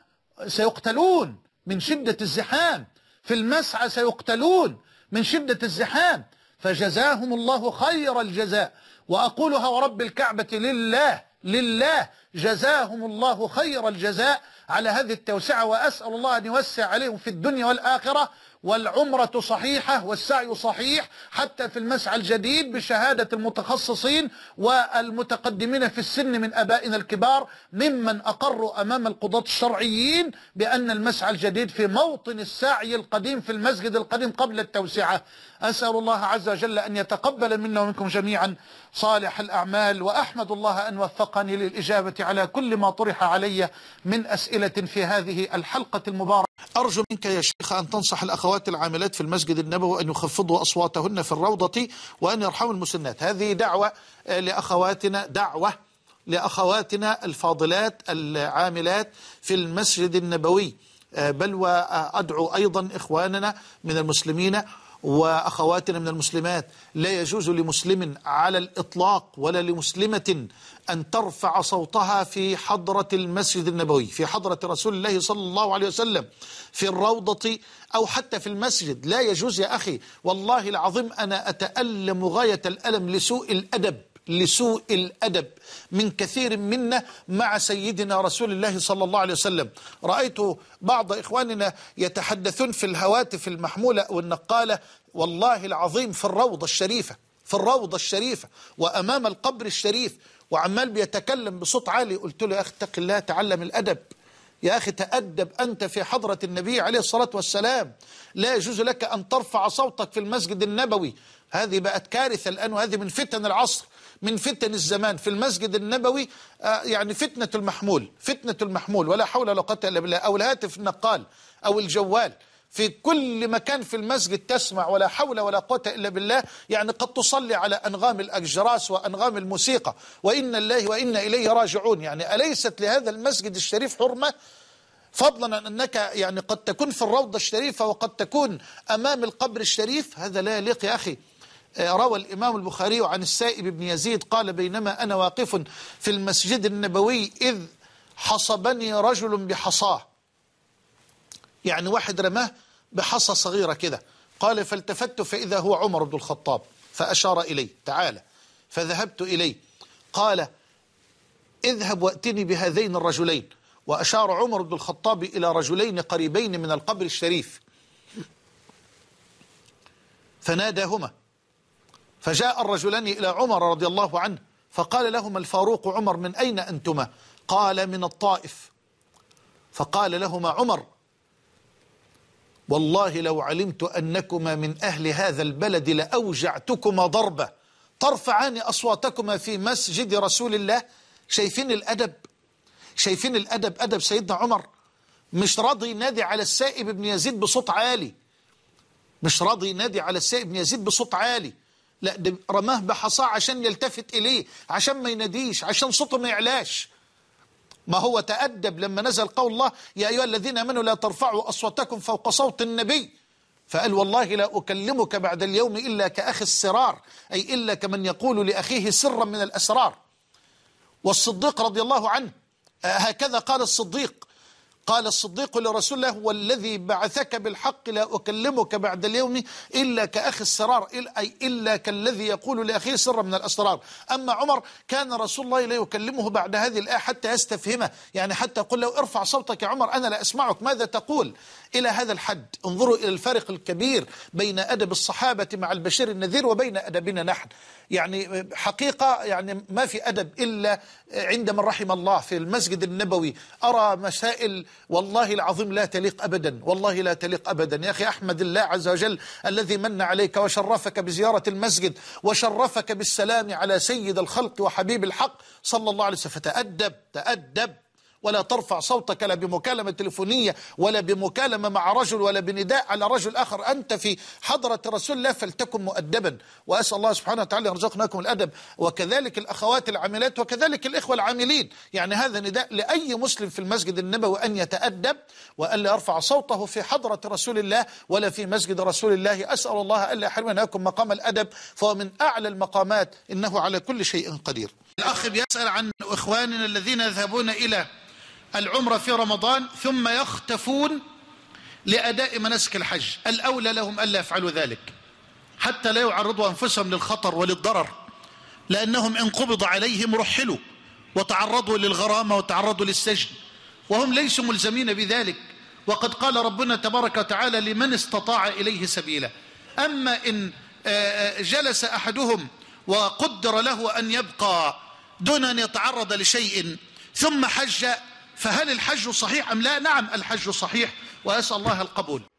[SPEAKER 1] سيقتلون من شدة الزحام، في المسعى سيقتلون من شدة الزحام، فجزاهم الله خير الجزاء. وأقولها ورب الكعبة لله لله جزاهم الله خير الجزاء على هذه التوسعة، وأسأل الله أن يوسع عليهم في الدنيا والآخرة. والعمرة صحيحة والسعي صحيح حتى في المسعى الجديد بشهادة المتخصصين والمتقدمين في السن من أبائنا الكبار ممن أقروا أمام القضاة الشرعيين بأن المسعى الجديد في موطن السعي القديم في المسجد القديم قبل التوسعة. أسأل الله عز وجل أن يتقبل منا ومنكم جميعا صالح الأعمال، وأحمد الله أن وفقني للإجابة على كل ما طرح علي من أسئلة في هذه الحلقة المباركة.
[SPEAKER 11] أرجو منك يا شيخ أن تنصح الأخوات العاملات في المسجد النبوي أن يخفضوا أصواتهن في الروضة وأن يرحموا المسنات. هذه دعوة لأخواتنا دعوة لأخواتنا الفاضلات العاملات في المسجد النبوي، بل وأدعو أيضا إخواننا من المسلمين وأخواتنا من المسلمات. لا يجوز لمسلم على الإطلاق ولا لمسلمة أن ترفع صوتها في حضرة المسجد النبوي، في حضرة رسول الله صلى الله عليه وسلم، في الروضة أو حتى في المسجد. لا يجوز يا أخي، والله العظيم أنا أتألم غاية الألم لسوء الأدب لسوء الأدب من كثير منا مع سيدنا رسول الله صلى الله عليه وسلم. رأيت بعض إخواننا يتحدثون في الهواتف المحمولة والنقالة والله العظيم في الروضة الشريفة في الروضة الشريفة وأمام القبر الشريف، وعمال بيتكلم بصوت عالي. قلت له يا أخي اتق الله، تعلم الأدب يا أخي، تأدب أنت في حضرة النبي عليه الصلاة والسلام. لا يجوز لك أن ترفع صوتك في المسجد النبوي. هذه بقت كارثة الآن، وهذه من فتن العصر من فتن الزمان في المسجد النبوي. آه يعني فتنة المحمول فتنة المحمول ولا حول ولا قوة إلا بالله، أو الهاتف النقال أو الجوال في كل مكان في المسجد تسمع ولا حول ولا قوة إلا بالله. يعني قد تصلي على أنغام الأجراس وأنغام الموسيقى، وإن الله وإنا إليه راجعون. يعني أليست لهذا المسجد الشريف حرمة؟ فضلا عن أنك يعني قد تكون في الروضة الشريفة وقد تكون أمام القبر الشريف. هذا لا يليق يا أخي. روى الإمام البخاري عن السائب بن يزيد قال بينما أنا واقف في المسجد النبوي إذ حصبني رجل بحصاه، يعني واحد رماه بحصى صغيرة كده. قال فالتفت فإذا هو عمر بن الخطاب فأشار إلي تعالى، فذهبت إليه. قال اذهب وأتني بهذين الرجلين. وأشار عمر بن الخطاب إلى رجلين قريبين من القبر الشريف فناداهما، فجاء الرجلان إلى عمر رضي الله عنه فقال لهما الفاروق عمر: من أين أنتما؟ قال: من الطائف. فقال لهما عمر: والله لو علمت أنكما من أهل هذا البلد لأوجعتكما ضربة ترفعان أصواتكما في مسجد رسول الله. شايفين الأدب؟ شايفين الأدب؟ أدب سيدنا عمر. مش راضي ينادي على السائب بن يزيد بصوت عالي، مش راضي ينادي على السائب بن يزيد بصوت عالي، لا ده رماه بحصاه عشان يلتفت إليه، عشان ما يناديش، عشان صوته ما يعلاش. ما هو تأدب لما نزل قول الله: يا أيها الذين آمنوا لا ترفعوا أصواتكم فوق صوت النبي. فقال: والله لا أكلمك بعد اليوم إلا كأخي السرار، أي إلا كمن يقول لأخيه سرا من الأسرار. والصديق رضي الله عنه هكذا قال الصديق، قال الصديق لرسول الله: والذي بعثك بالحق لا أكلمك بعد اليوم إلا كأخي السرار، أي إلا كالذي يقول لأخيه سرا من الأسرار. أما عمر كان رسول الله لا يكلمه بعد هذه الآية حتى يستفهمه، يعني حتى يقول له: ارفع صوتك يا عمر أنا لا أسمعك، ماذا تقول؟ إلى هذا الحد. انظروا إلى الفارق الكبير بين أدب الصحابة مع البشير النذير وبين أدبنا نحن. يعني حقيقة يعني ما في أدب إلا عند من رحم الله. في المسجد النبوي أرى مسائل والله العظيم لا تليق أبدا، والله لا تليق أبدا. يا أخي أحمد الله عز وجل الذي من عليك وشرفك بزيارة المسجد وشرفك بالسلام على سيد الخلق وحبيب الحق صلى الله عليه وسلم. فتأدب، تأدب، ولا ترفع صوتك لا بمكالمة تليفونية ولا بمكالمة مع رجل ولا بنداء على رجل آخر. أنت في حضرة رسول الله فلتكن مؤدبا، وأسأل الله سبحانه وتعالى يرزقناكم الأدب، وكذلك الأخوات العاملات وكذلك الإخوة العاملين. يعني هذا نداء لأي مسلم في المسجد النبوي أن يتأدب وألا يرفع صوته في حضرة رسول الله ولا في مسجد رسول الله. أسأل الله ألا يحرمنا لكم مقام الأدب، فهو من أعلى المقامات، إنه على كل شيء قدير. الأخ بيسأل عن إخواننا الذين يذهبون إلى العمرة في رمضان ثم يختفون لأداء مناسك الحج. الأولى لهم ألا يفعلوا ذلك حتى لا يعرضوا أنفسهم للخطر وللضرر، لأنهم إن قبض عليهم رحلوا وتعرضوا للغرامة وتعرضوا للسجن، وهم ليسوا ملزمين بذلك. وقد قال ربنا تبارك وتعالى: لمن استطاع إليه سبيلا. أما إن جلس أحدهم وقدر له أن يبقى دون أن يتعرض لشيء ثم حج، فهل الحج صحيح أم لا؟ نعم الحج صحيح، وأسأل الله القبول.